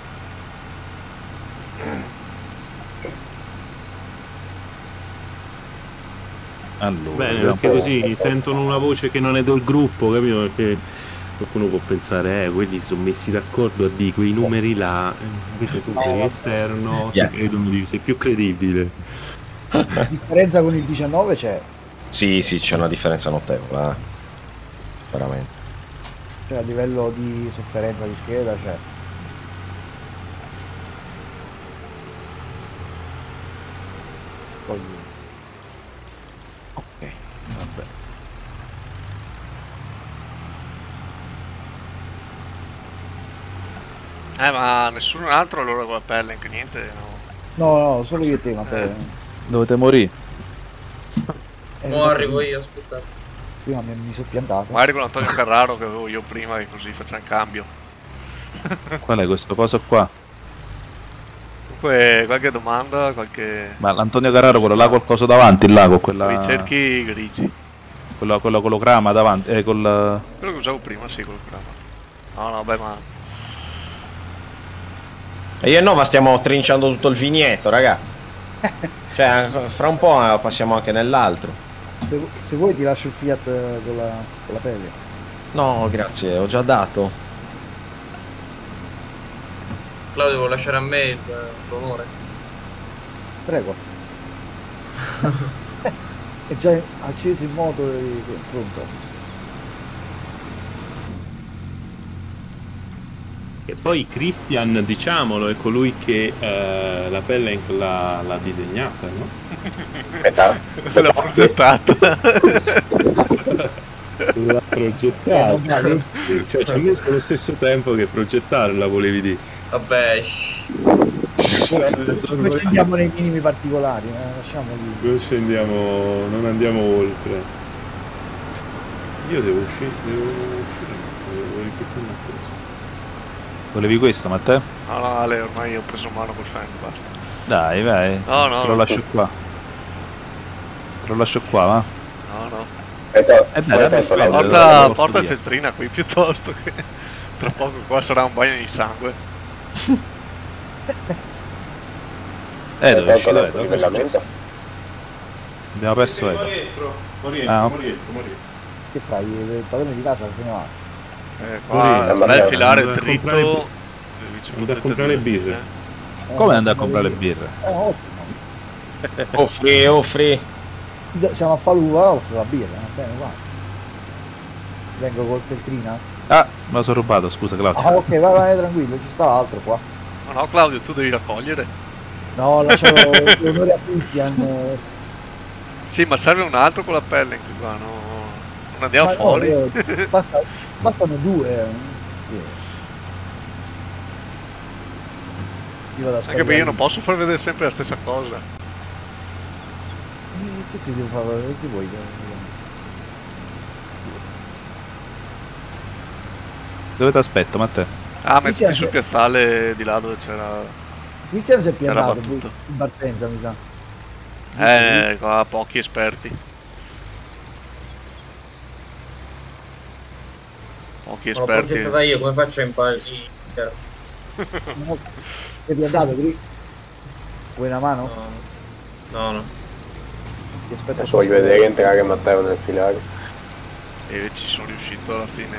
E: Allora,
B: bene, perché così sentono una voce che non è del gruppo, capito? Perché qualcuno può pensare, quelli si sono messi d'accordo a dire quei numeri là, invece tu sei esterno, sei più credibile.
D: La differenza con il 19 c'è?
C: Sì, c'è una differenza notevole, veramente.
D: Cioè a livello di sofferenza di scheda c'è.
E: Ok, vabbè.
A: Ma nessun altro allora con la pelle, anche niente, no.
D: No, solo io e te, Matteo.
E: Dovete morire.
F: Mo arrivo io, aspettate.
D: Prima mi sono piantato.
A: Magari con Antonio Carraro che avevo io prima, e così facciamo cambio.
E: Qual è questo coso qua?
A: Comunque qualche domanda, qualche...
E: Ma l'Antonio Carraro, quello là qualcosa davanti là, con quella...
A: Con i cerchi grigi.
E: Quello con l'ocrama davanti, quello
A: che usavo prima, sì, quello crama. No, beh, ma...
C: E io e Nova stiamo trinciando tutto il vigneto, raga. Cioè, fra un po' passiamo anche nell'altro.
D: Se vuoi ti lascio il Fiat con la pelle.
C: No, grazie, ho già dato.
F: Claudio, devo lasciare a me l'onore.
D: Prego. È già acceso il moto e pronto.
B: E poi Christian, diciamolo, è colui che la Pellenc l'ha disegnata, no?
A: L'ha progettata.
B: L'ha progettata. Cioè ci ha messo lo stesso tempo che progettarla, volevi dire.
F: Vabbè.
D: Noi scendiamo nei minimi particolari, lasciamoli.
B: Noi scendiamo, non andiamo oltre. Io devo uscire, devo ripetere una cosa.
E: Volevi questo, Matteo?
A: No, Ale, ormai ho preso mano col fan, basta.
E: Dai, vai.
A: No,
E: te lo lascio qua. Te lo lascio qua, va?
A: No.
E: Dai,
A: porta il feltrina qui piuttosto che tra poco qua sarà un bagno di sangue.
E: Dove è uscito? Abbiamo perso
B: Morientro.
D: Che fai? Il padrone di casa se ne va?
A: Qua bel filare dritto.
B: Andare a comprare le birre.
E: Come andare a comprare le birre?
D: Ottimo.
C: Offri.
D: Siamo a Faluva, offro la birra, va bene, va. Vengo col feltrina.
E: Ah, me lo sono rubato, scusa Claudio.
D: Ah, ok, vai tranquillo, ci sta altro qua.
A: No, Claudio, tu devi raccogliere.
D: No, lasciamo l'onore a Christian.
A: Sì, ma serve un altro con la pelle anche qua, no? Non andiamo
D: Ma no,
A: fuori.
D: bastano due. Io vado a
A: Anche perché io non posso far vedere sempre la stessa cosa.
D: Che ti devo fare? Che vuoi?
E: Dove ti aspetto, Matteo?
A: Ah, mettiti sul piazzale di là dove c'era...
D: Cristian si è piantato
A: battuta.
D: in partenza, mi sa.
A: Qua pochi esperti. Pochi
F: Ma l'ho
A: esperti.
F: progettata io, come faccio a imparare?
D: No, sei piantato, Gri? Vuoi una mano?
F: No.
D: Ti aspetta.
G: Adesso voglio vedere entrare Matteo nel filare.
A: E ci sono riuscito alla fine.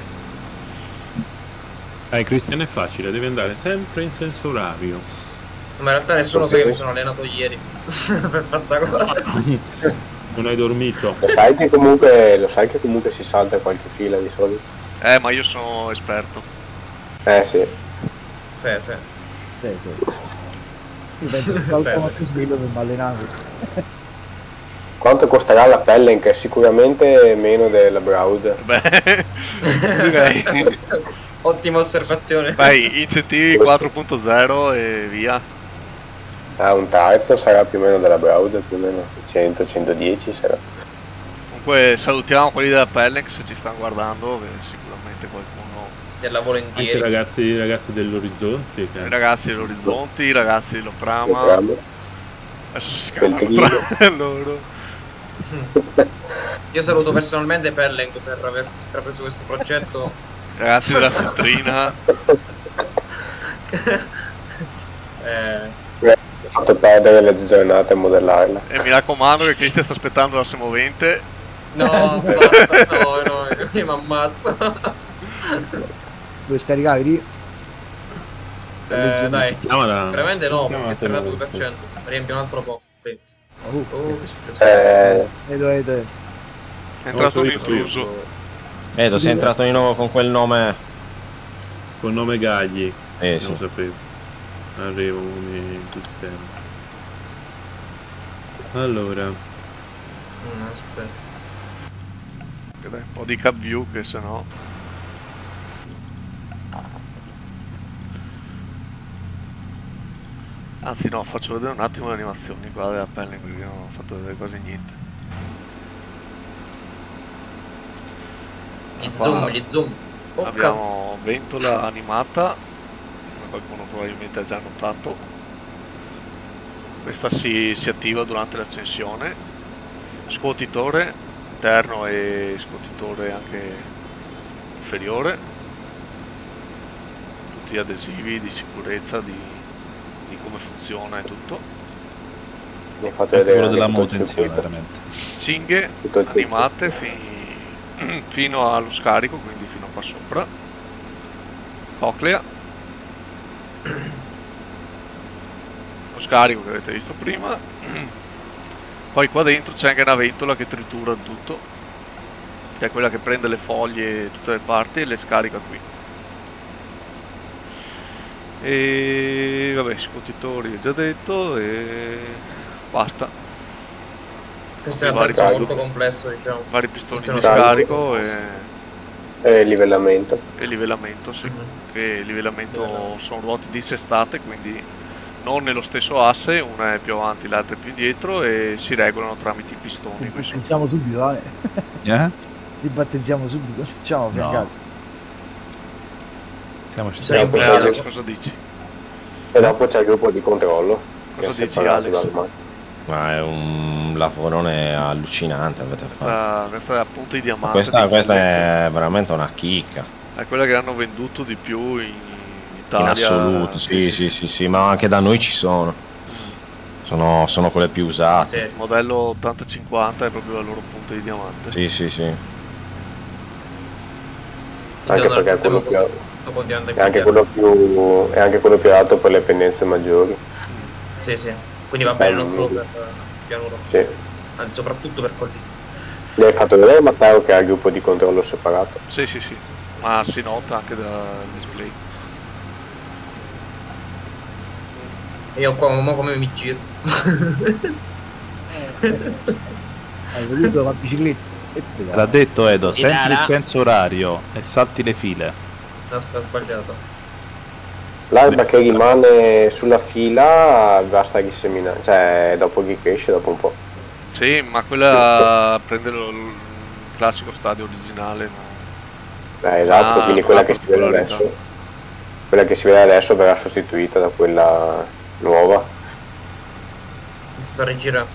B: Cristian è facile, devi andare sempre in senso orario.
F: Ma in realtà nessuno sa che mi sono allenato ieri per fare sta cosa.
B: Non hai dormito?
G: Lo sai che comunque si salta qualche fila di solito?
A: Ma io sono esperto.
G: Sì.
F: Sì.
D: Io penso che qualcuno più sveglio per m'allenare.
G: Quanto costerà la pelle? Che è sicuramente meno della Broud.
A: Beh, direi.
F: Ottima osservazione.
A: Vai, incentivi 4.0 e via.
G: Un terzo sarà più o meno della Broud, più o meno 100-110 sarà.
A: Comunque salutiamo quelli della Pellex se ci stanno guardando, che sicuramente qualcuno...
F: Della volentieri.
B: Anche i ragazzi dell'Orizzonte.
A: I ragazzi dell'Orizzonti, i ragazzi dell'Oprama. Adesso si scambiano tra loro.
F: Io saluto personalmente Pelling per aver intrapreso questo progetto.
A: Ragazzi della Filtrina.
G: Ho fatto perdere le giornate a modellarla.
A: E mi raccomando che Cristian sta aspettando la semovente.
F: No, basta, no, io mi ammazzo.
D: Vuoi scaricare lì?
F: Dai,
B: Chiamala.
F: veramente no, perché è fermato 2%. Riempio un altro po'. Sì.
D: Vedo.
A: È entrato un intruso.
C: Edo, sei entrato di nuovo con quel nome.
B: Col nome Gagli.
C: Sì.
B: Non lo sapevo. Arrivo in sistema. Allora.
F: Aspetta.
A: Dai, un po' di cap view che sennò... Anzi no, faccio vedere un attimo le animazioni qua della pelle, perché non ho fatto vedere quasi niente.
F: Gli zoom.
A: Abbiamo ventola animata, come qualcuno probabilmente ha già notato. Questa si attiva durante l'accensione. Scuotitore interno e scuotitore anche inferiore. Tutti adesivi di sicurezza, di come funziona e tutto.
G: Mi ha fatto vedere
E: quello della manutenzione, veramente.
A: Cinghe animate fino allo scarico, quindi fino qua sopra. Coclea. Lo scarico che avete visto prima. Poi qua dentro c'è anche una ventola che tritura il tutto, che è quella che prende le foglie e tutte le parti e le scarica qui. E vabbè, scuotitori già detto e basta.
F: Questo è un attrezzo molto complesso, diciamo.
A: Vari pistoni di scarico
G: e livellamento.
A: E livellamento, sì. Che livellamento sono ruote dissestate, quindi non nello stesso asse, una è più avanti, l'altra è più indietro e si regolano tramite i pistoni.
D: Pensiamo subito, Li battezziamo subito, ciao, fiancato.
A: Siamo
G: Alex,
A: cosa dici?
G: E dopo c'è il gruppo di controllo.
A: Cosa dici, Alex?
C: Ma è un lavorone allucinante avete fatto.
A: Questa è appunto i diamanti.
C: Questa è veramente una chicca.
A: È quella che hanno venduto di più in Italia.
C: In assoluto, sì, ma anche da noi ci sono. Sono quelle più usate.
A: Il modello 8050 è proprio la loro punta di diamante.
C: Sì.
G: Anche perché è quello più alto per le pendenze maggiori.
F: Sì. Quindi va bene non solo per pianura.
G: Sì.
F: Anzi, soprattutto per collina.
G: Gli hai fatto vedere, Matteo, che ha il gruppo di controllo separato?
A: Sì. Ma si nota anche dal display.
F: Io qua, ma come mi giro?
D: Hai voluto la bicicletta?
E: L'ha detto Edo, senti il senso orario e salti le file.
F: Aspetta, ho sbagliato.
G: L'alba che rimane sulla fila basta riseminare, cioè dopo che cresce dopo un po'.
A: Sì, ma quella prende il classico stadio originale.
G: Esatto, quindi quella che si vede adesso. Quella che si vede adesso verrà sostituita da quella nuova.
F: Per rigirare.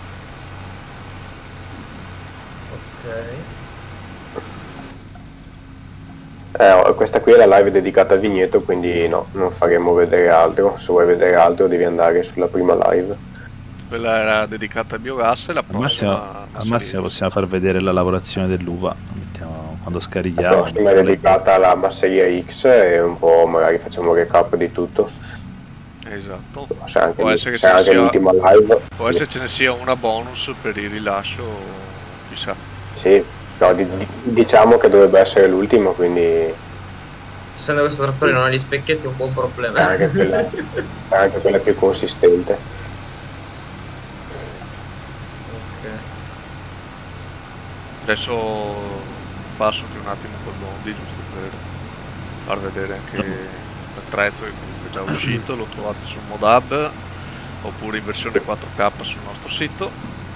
F: Ok.
G: Questa qui è la live dedicata al vigneto, quindi no, non faremo vedere altro. Se vuoi vedere altro devi andare sulla prima live.
A: Quella era dedicata al biogas e la prossima...
E: Al massimo possiamo far vedere la lavorazione dell'uva. Mettiamo quando
G: La
E: scarichiamo.
G: prossima è dedicata alla masseria X e un po' magari facciamo un recap di tutto.
A: Esatto.
G: Se anche,
A: Può essere che
G: se
A: ce ne
G: anche
A: sia...
G: l'ultima live.
A: Può essere ce ne sia una bonus per il rilascio, chissà.
G: Sì, no, diciamo che dovrebbe essere l'ultima, quindi
F: Essendo questo trattore non ha gli specchietti è un buon problema.
G: è anche quella più consistente.
F: Ok.
A: Adesso passo qui un attimo col Bondi, giusto per far vedere anche l'attrezzo che comunque è già uscito, lo trovate sul Modab oppure in versione 4K sul nostro sito.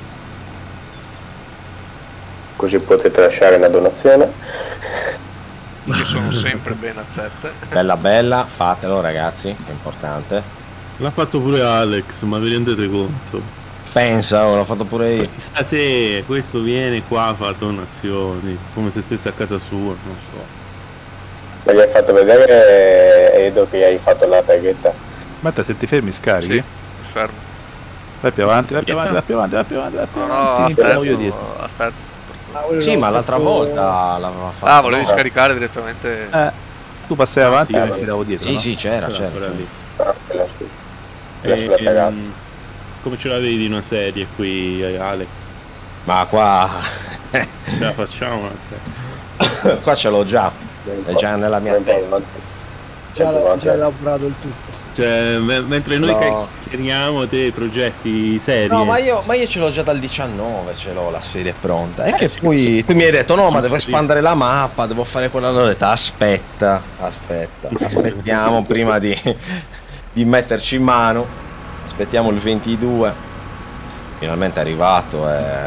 G: Così potete lasciare una donazione.
A: Che sono sempre ben accette.
C: Bella bella, fatelo ragazzi, è importante.
B: L'ha fatto pure Alex, ma vi rendete conto?
C: Pensa, l'ho fatto pure io.
B: Pensate, questo viene qua, fa donazioni, come se stesse a casa sua, non so.
G: Ma gli hai fatto vedere, Edo, che hai fatto la taghetta?
E: Aspetta, se ti fermi scarichi?
A: Sì, fermo.
E: Vai più avanti, vai più avanti, vai più avanti, vai più avanti, vai più
A: No,
E: avanti.
A: a
E: Iniziamo io
A: sterzo,
E: dietro.
A: a sterzo.
C: Sì, ma l'altra volta l'aveva fatto.
A: Ah, volevi
C: no?
A: scaricare direttamente?
E: Tu passavi avanti
B: sì,
E: e mi filavo dietro,
C: Sì,
E: no?
C: sì, c'era.
B: Quella lì.
G: Ah, quella sulla tagata.
B: Come ce l'avevi di una serie qui, Alex?
C: Ma qua
B: Ce la facciamo una serie?
C: qua ce l'ho già. È già nella mia testa.
D: Già elaborato il tutto.
B: Cioè, mentre noi
C: No.
B: chiariamo te progetti seri.
C: No, ma io ce l'ho già dal 19, ce l'ho la serie pronta. E che poi tu mi hai detto no, ma devo espandere la mappa, devo fare quella. Ho detto aspettiamo prima di metterci in mano. Aspettiamo il 22. Finalmente è arrivato.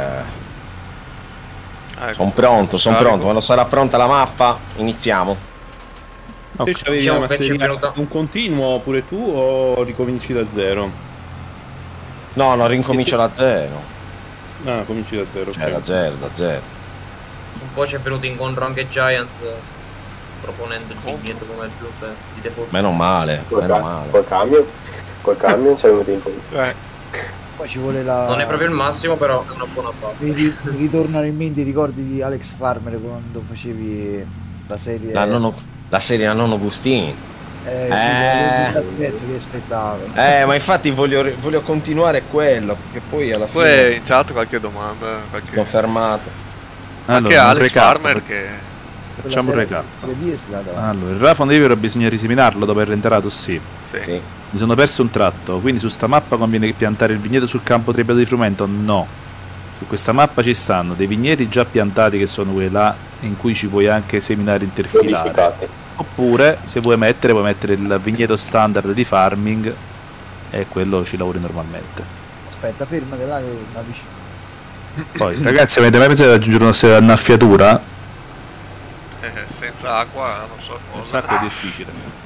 C: Sono pronto. Quando sarà pronta la mappa, iniziamo.
B: Te c'avevi
F: Diciamo
B: una
F: che ci è
B: masseria,
F: venuta-
B: un continuo pure tu o ricominci da zero?
C: No, rincomincio da zero.
B: Ah, cominci da zero.
C: Cioè, da zero.
F: Un po' ci è venuto incontro anche Giants proponendo il biglietto come aggiunta di default.
C: Meno male.
G: Col camion c'è venuto in conto.
D: Poi ci vuole la...
F: Non è proprio il massimo, però è una buona parte.
D: Mi ritornano in mente i ricordi di Alex Farmer quando facevi la serie...
C: La serie a nonno Gustini.
D: Che aspettavo.
C: Ma infatti voglio continuare quello, perché poi alla
A: Poi
C: fine
A: in chat qualche domanda, qualche...
C: confermato.
A: Anche
E: Allora, un
A: Alex
E: recap,
A: Farmer che...
E: Facciamo un recap.
D: È stata...
E: Allora, il Rafon River bisogna riseminarlo dopo il renterato, sì.
C: Sì.
E: Mi sono perso un tratto, quindi su sta mappa conviene piantare il vigneto sul campo treppiato di frumento? No. Su questa mappa ci stanno dei vigneti già piantati che sono quelli là in cui ci puoi anche seminare interfilare. Oppure se puoi mettere il vigneto standard di farming e quello ci lavori normalmente.
D: Aspetta, fermate là che la vicino.
E: Poi ragazzi, avete mai pensato di aggiungere una annaffiatura?
A: senza acqua non so cosa.
E: Un sacco è difficile.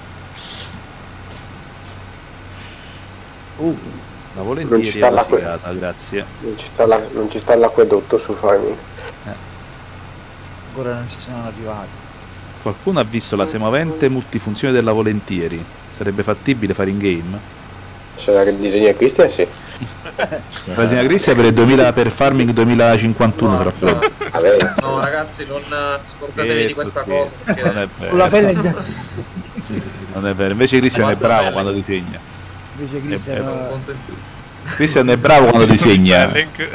E: Ma volentieri è una figata, grazie.
G: Non ci sta l'acquedotto sul farming.
D: Ancora non ci sono arrivati.
E: Qualcuno ha visto la semovente multifunzione della Volentieri? Sarebbe fattibile fare in game?
G: Se la disegna Christian, sì.
E: La disegna Christian per farming 2051 sarà pronto.
F: No ragazzi, non scordatevi di questa cosa perché...
E: Non è vero.
D: Con la pelle
E: Non è vero, invece Christian è bravo quando disegna.
D: Invece
E: Christian è bravo quando disegna.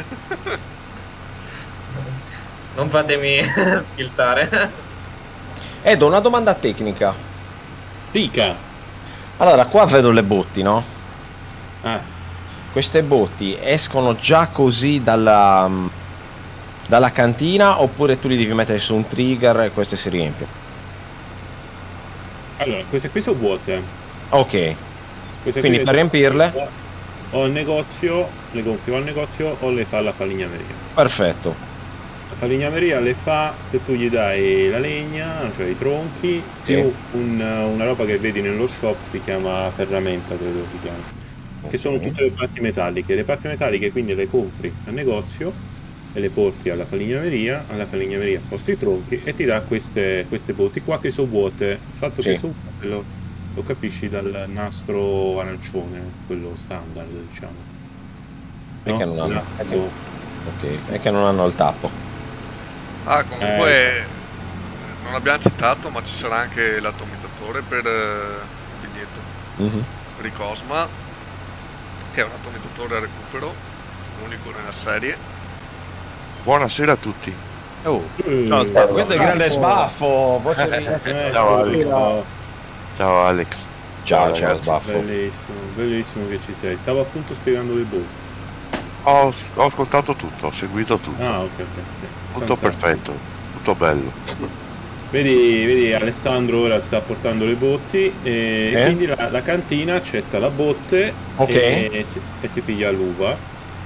F: Non fatemi skiltare.
C: Edo, una domanda tecnica.
B: Dica.
C: Allora, qua vedo le botti, no? Queste botti escono già così dalla cantina, oppure tu li devi mettere su un trigger e queste si riempiono?
B: Allora, queste qui sono vuote.
C: Ok.
B: Queste
C: Quindi
B: qui
C: per riempirle?
B: O al negozio, le compri o al negozio o le fa la falegnameria.
C: Perfetto.
B: La falegnameria le fa se tu gli dai la legna, cioè i tronchi, più una roba che vedi nello shop, si chiama ferramenta, credo si chiama. Che sono tutte le parti metalliche. Le parti metalliche quindi le compri al negozio e le porti alla falegnameria porti i tronchi e ti dà queste botti qua che sono vuote. Il fatto che sono vuote lo capisci dal nastro arancione, quello standard, diciamo.
C: Perché non hanno? È che non hanno il tappo.
A: Comunque non abbiamo citato, ma ci sarà anche l'atomizzatore per il biglietto Ricosma, che è un atomizzatore a recupero, unico nella serie.
I: Buonasera a tutti.
C: Questo è il grande sbaffo.
I: Ciao Alex. Ciao Alex.
C: Ciao sbaffo.
B: Bellissimo che ci sei. Stavo appunto spiegando le botte.
I: Ho ascoltato tutto, ho seguito tutto.
B: Ok.
I: Tutto perfetto, tutto bello.
B: Vedi Alessandro ora sta portando le botti e quindi la cantina accetta la botte e si piglia l'uva.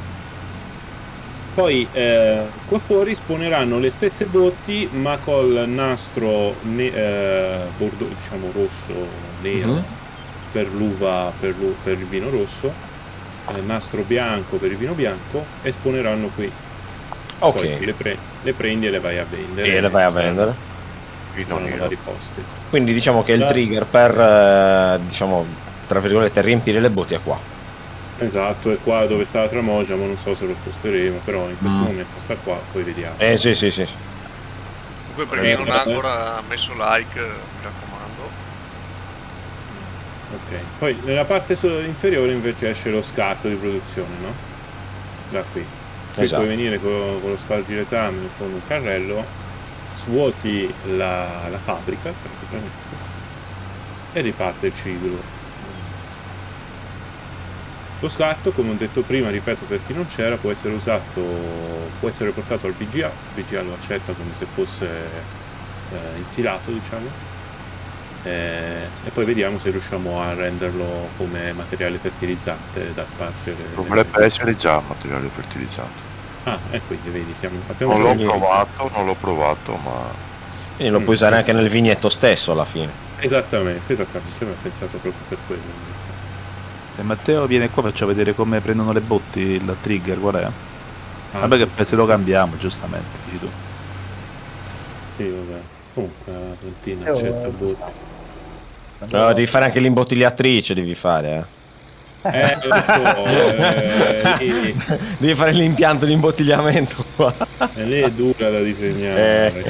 B: Poi qua fuori spawneranno le stesse botti ma col nastro bordo, diciamo rosso nero per l'uva, per il vino rosso, nastro bianco per il vino bianco, e spawneranno qui. Poi le prendi e le vai a vendere. In vari posti.
C: Quindi diciamo che il trigger per diciamo tra virgolette riempire le botti è qua.
B: Esatto, è qua dove sta la Tramogia, ma non so se lo sposteremo, però in questo momento sta qua, poi vediamo.
C: Sì.
A: Comunque per chi non ha ancora messo like, mi raccomando.
B: Ok, poi nella parte inferiore invece esce lo scarto di produzione, no? Da qui. Qui puoi venire con lo spargiletame, con un carrello, svuoti la fabbrica praticamente e riparte il ciclo. Lo scarto, come ho detto prima, ripeto per chi non c'era, può essere usato, può essere portato al BGA. Il BGA lo accetta come se fosse insilato, diciamo, e poi vediamo se riusciamo a renderlo come materiale fertilizzante da spargere.
I: Dovrebbe essere già materiale fertilizzante.
B: E quindi vedi,
I: non l'ho provato, ma
C: quindi lo puoi usare anche nel vigneto stesso alla fine.
B: Esattamente, mi ho pensato proprio per quello.
E: E Matteo viene qua, faccio vedere come prendono le botti, il trigger qual è? Vabbè che se lo cambiamo, giustamente, dici tu.
B: Sì, vabbè. Comunque la cantina accetta botti.
C: No, devi fare anche l'imbottigliatrice, devi fare,
B: lo so,
C: devi fare l'impianto di imbottigliamento qua.
B: E lì è dura da disegnare.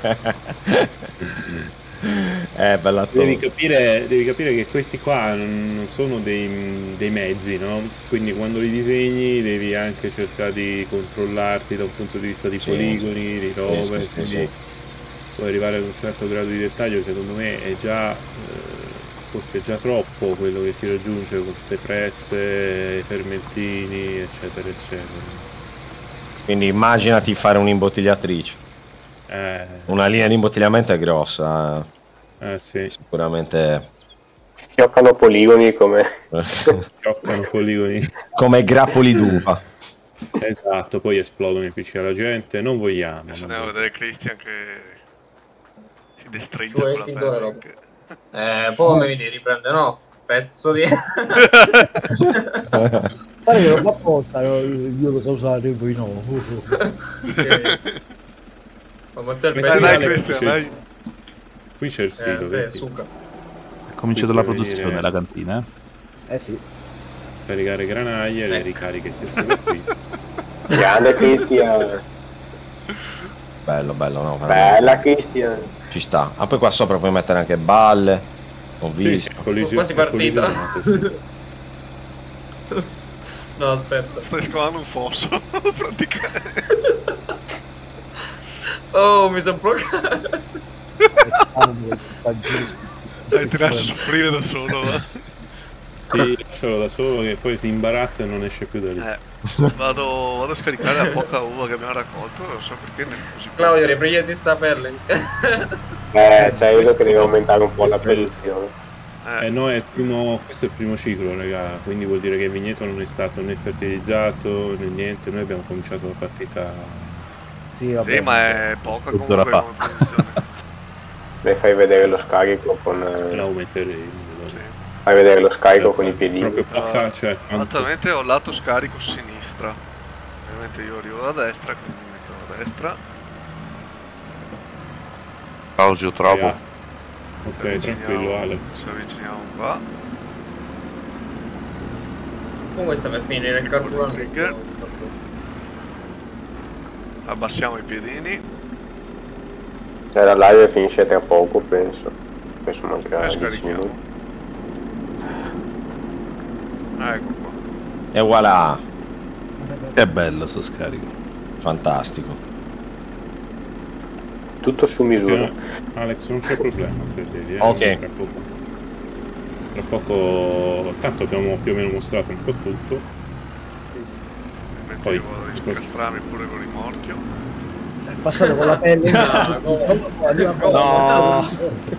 C: Bella
B: devi capire che questi qua non sono dei mezzi, no? Quindi quando li disegni devi anche cercare di controllarti da un punto di vista di poligoni, di robe, quindi puoi arrivare ad un certo grado di dettaglio. Secondo me è già forse già troppo quello che si raggiunge con queste presse, i fermentini, eccetera eccetera.
C: Quindi immaginati fare un'imbottigliatrice. Una linea di imbottigliamento è grossa.
B: Sì.
C: Sicuramente.
G: Fioccano poligoni come.
C: Come grappoli d'uva.
B: Esatto, poi esplodono i PC alla gente. Non vogliamo.
A: Adesso andiamo a vedere Christian che si destreggia con la pelle.
F: Poi mi vedi riprende, no? Pezzo di.
D: Guarda che lo fa apposta, io lo so usare, voi no.
A: Dai, Christian, dai.
B: Qui c'è il sito.
E: È cominciato la produzione, la cantina.
D: Sì.
B: Scaricare granaglie, le ricariche si sono qui.
G: Grande Christian.
C: Bello, no?
G: Bella Christian.
C: Ci sta. Poi qua sopra puoi mettere anche balle. Ho visto.
F: Quasi partita. No, aspetta.
A: Stai scavando un fosso, praticamente.
F: Oh, mi sono bloccato.
A: Ti lascio soffrire da solo.
B: Sì, lascialo da solo che poi si imbarazza e non esce più da lì.
A: Vado a scaricare la poca uva che abbiamo raccolto, non so perché ne è così.
F: Claudio, riprenditi sta pelle.
G: Cioè io che devo aumentare un po' la produzione.
B: No, questo è il primo ciclo, raga, quindi vuol dire che il vigneto non è stato né fertilizzato né niente, noi abbiamo cominciato la partita.
D: Sì, vabbè.
A: Sì, ma è poca
E: Mezz'ora
A: comunque
E: fa.
A: come produzione.
G: Mi fai vedere lo scarico con...
B: L'aumenterei.
A: Sì.
G: Fai vedere lo scarico con i piedini.
B: Proprio poca, cioè,
A: Attualmente ho il lato scarico sinistra. Ovviamente io arrivo da destra, quindi mi metto da destra.
I: Causio troppo.
B: Ok, tranquillo Ale.
A: Ci avviciniamo qua.
F: Comunque sta per finire il carburante.
A: Trigger. Abbassiamo i piedini.
G: La live finisce tra poco, penso. Penso mancherà
A: E
G: 10
A: scarichiamo.
G: minuti.
A: Ecco qua.
C: E voilà.
E: È bello sto scarico.
C: Fantastico.
G: Tutto su misura.
B: Alex, non c'è problema se devi.
C: Ok.
B: Tra poco. Tanto abbiamo più o meno mostrato un po' tutto.
A: Mentre
B: Poi
A: io vado a incastrarmi pure con il rimorchio.
D: È passato con la pelle.
C: No.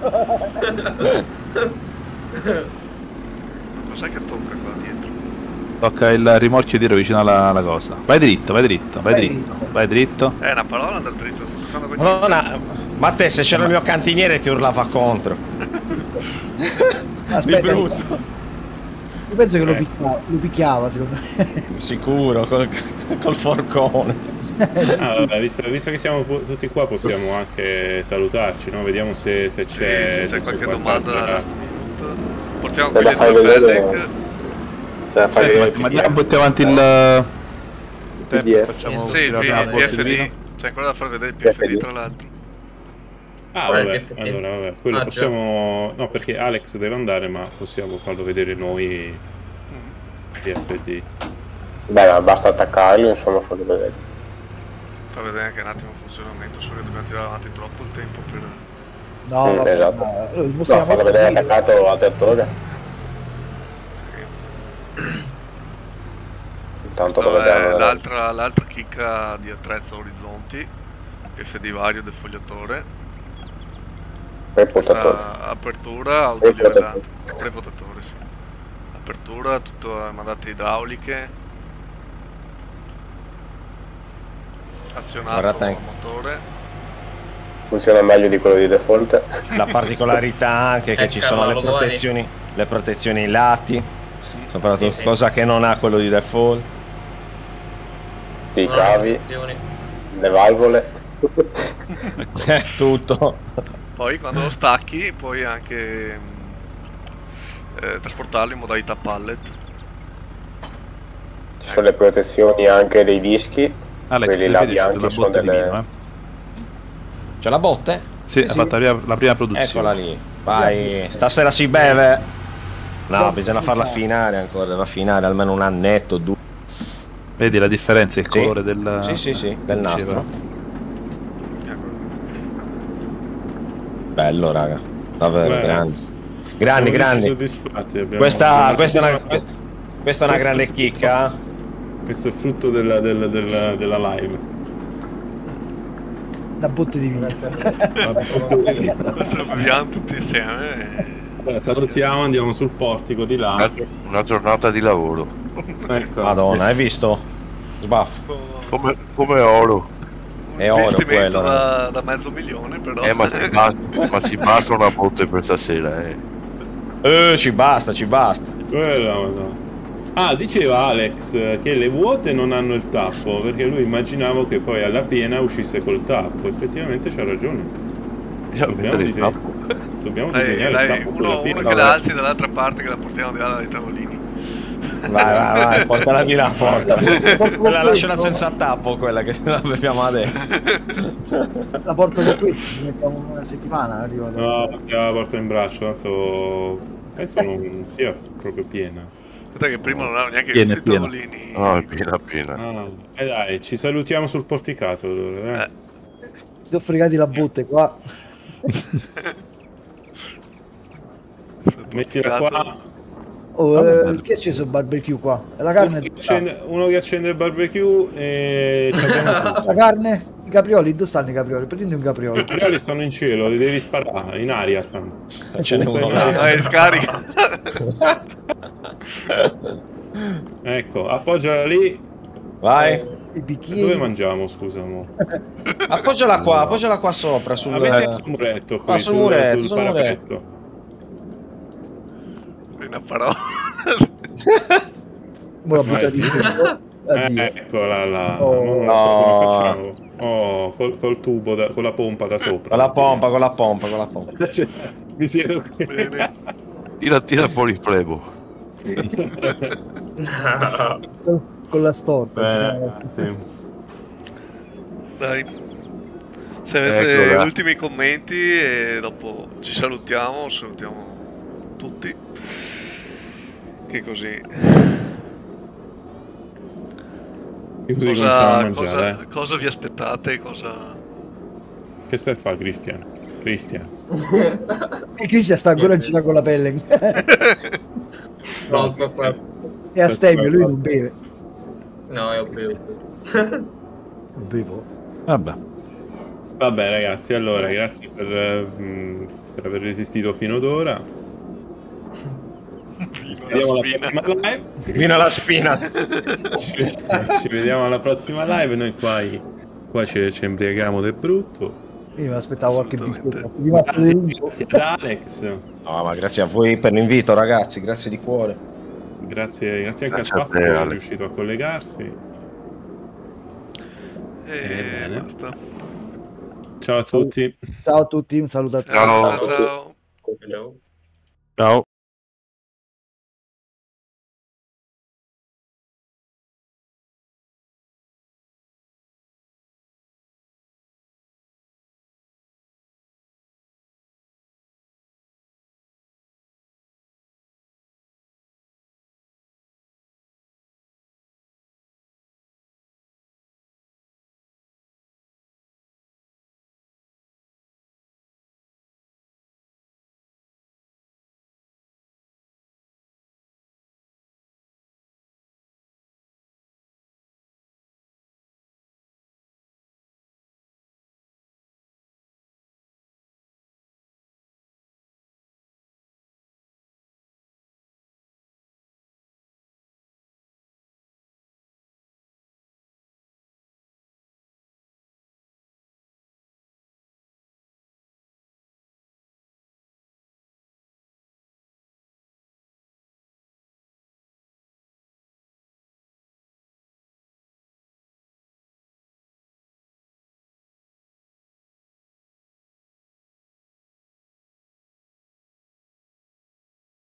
A: Ma sai che tocca qua dietro?
E: Tocca il rimorchio dietro vicino alla cosa. Vai dritto, vai dritto, vai dritto, vai dritto.
A: È una parola andare dritto, sto toccando con
C: Madonna, ma te se c'era il mio cantiniere ti urlava contro.
D: Aspetta,
C: Di brutto.
D: io penso che lo picchiava secondo me.
C: Sicuro, col forcone.
B: Vabbè, visto che siamo tutti qua possiamo anche salutarci, no? Vediamo se c'è,
A: c'è qualche domanda da last minute. Portiamo
G: Te
A: qui
G: la
A: le
G: fai
A: due
G: vedere?
A: pelleg.
G: Te la fai vedere
E: Ma andiamo butti avanti il
G: PDF.
E: facciamo
A: Sì, il
E: uscire la prima botte di
A: PFD.
E: vino.
A: C'è ancora da far vedere il PFD tra l'altro.
B: vabbè,
F: FT.
B: allora vabbè, quello
F: già.
B: possiamo. No, perché Alex deve andare, ma possiamo farlo vedere noi. PFD.
G: Beh, ma basta attaccarlo, insomma, farlo vedere.
A: Fa vedere anche un attimo il funzionamento, so che dobbiamo tirare avanti troppo il tempo per...
D: No, vabbè,
G: esatto.
D: no, lo
G: No,
D: dimostriamo
G: farlo vedere
D: così.
G: attaccato al tettore. Intanto lo
A: Questa è
G: vediamo.
A: l'altra chicca di attrezzo Orizzonti, PFD vario del fogliatore.
G: Prepotatore.
A: Questa apertura autolivellante, prepotatore, sì. Apertura, tutto mandate idrauliche, azionato
C: Guardate
A: il
C: anche.
A: motore.
G: Funziona meglio di quello di default.
C: La particolarità anche che ci sono
F: cavolo,
C: le protezioni ai lati, soprattutto
F: Sì.
C: cosa che non ha quello di default.
G: I
F: Non
G: cavi,
F: attenzioni.
G: le valvole.
C: Tutto.
A: Poi quando lo stacchi puoi anche trasportarlo in modalità pallet.
G: Ci sono le protezioni anche dei dischi.
E: Alex,
G: Quelli là
E: vedi, c'è una
G: bianchi sono
E: botte di
G: delle...
E: vino,
C: C'è la botte?
E: Sì, ha fatto la prima produzione.
C: Eccola lì. Vai, stasera si beve. No,
D: Dopo
C: bisogna
D: si
C: farla
D: fa.
C: affinare ancora, deve affinare almeno un annetto, due.
E: Vedi la differenza, il
C: Sì.
E: colore del
C: Sì, del nastro.
A: Ecco.
C: Bello, raga. Davvero,
B: Beh,
C: grandi.
B: siamo
C: Grandi.
B: soddisfatti, abbiamo-
C: Questa è una
B: Questo
C: grande
B: è frutto-
C: chicca.
B: Questo è frutto della live.
D: La botte di vino.
A: Adesso beviamo tutti insieme.
B: Salutiamo, andiamo sul portico di là.
I: Una giornata di lavoro.
B: Ecco.
C: Madonna, hai visto? Sbaffo.
I: Come oro.
C: È oro
A: Investimento
C: quello.
A: da $500.000 però.
I: Ma ci basta una botte per stasera,
C: Ci basta.
B: Quella, madonna. Ah, diceva Alex che le vuote non hanno il tappo, perché lui immaginava che poi alla piena uscisse col tappo. Effettivamente c'ha ragione.
I: Io
B: Dobbiamo
I: mettere il
B: disegnare,
I: tappo.
B: dobbiamo disegnare il
A: Dai,
B: tappo con la
A: uno
B: piena.
A: che la alzi dall'altra parte che la portiamo di là dai tavolini.
C: Vai, portala di là, portala. Quella lasciala senza tappo, quella che la beviamo adesso.
D: La porto con questo, ci mettiamo una settimana, arriva da...
B: No, la porto in braccio, tanto penso non sia proprio piena.
A: Aspetta che prima non avevo neanche
E: Piena,
A: visto i
E: piena.
A: tavolini.
I: No, è piena.
B: E dai, ci salutiamo sul porticato allora,
A: Eh.
D: Si sono fregati la botte qua.
B: Mettila qua.
D: Che c'è sul barbecue qua? La carne
B: uno che accende il barbecue e
D: la carne? I caprioli, dove stanno i caprioli? Prendi un capriolo.
B: I caprioli stanno in cielo, li devi sparare, in aria stanno.
C: Ce n'è uno
A: scarica.
B: Ecco, appoggiala lì.
C: Vai.
D: I bicchieri.
B: Dove mangiamo, scusa mo?
C: Appoggiala qua sopra sul
B: muretto,
C: qua sul muretto,
B: parapetto.
A: Una parola.
D: La buttati
B: Eccola là.
C: Oh,
B: non lo so come facciamo. Oh, col tubo, con la pompa da sopra.
C: Con la pompa.
B: Mi siedo qui.
I: Tira fuori il flebo.
D: con la storta.
B: Sì.
A: Dai. Se avete ultimi commenti e dopo ci salutiamo tutti. Che così. Cosa vi aspettate?
B: Che stai a fare, Cristian?
D: E Cristian sta ancora in giro con la pelle.
F: No, sto qua.
D: È astemio, lui non beve.
F: No, io bevo.
D: Bevo.
E: Vabbè,
B: ragazzi, allora grazie per aver resistito fino ad ora.
C: Fino alla spina.
B: Ci vediamo alla prossima live. Noi qua ci embriaghiamo del brutto.
D: Io mi aspettavo qualche biscotto.
B: Grazie ad Alex.
C: No, ma grazie a voi per l'invito, ragazzi, grazie di cuore.
B: Grazie anche a Spafo che è riuscito a collegarsi.
A: E basta.
B: Ciao a tutti.
D: Ciao a tutti, un saluto a tutti.
I: Ciao.
F: Ciao.
E: ciao.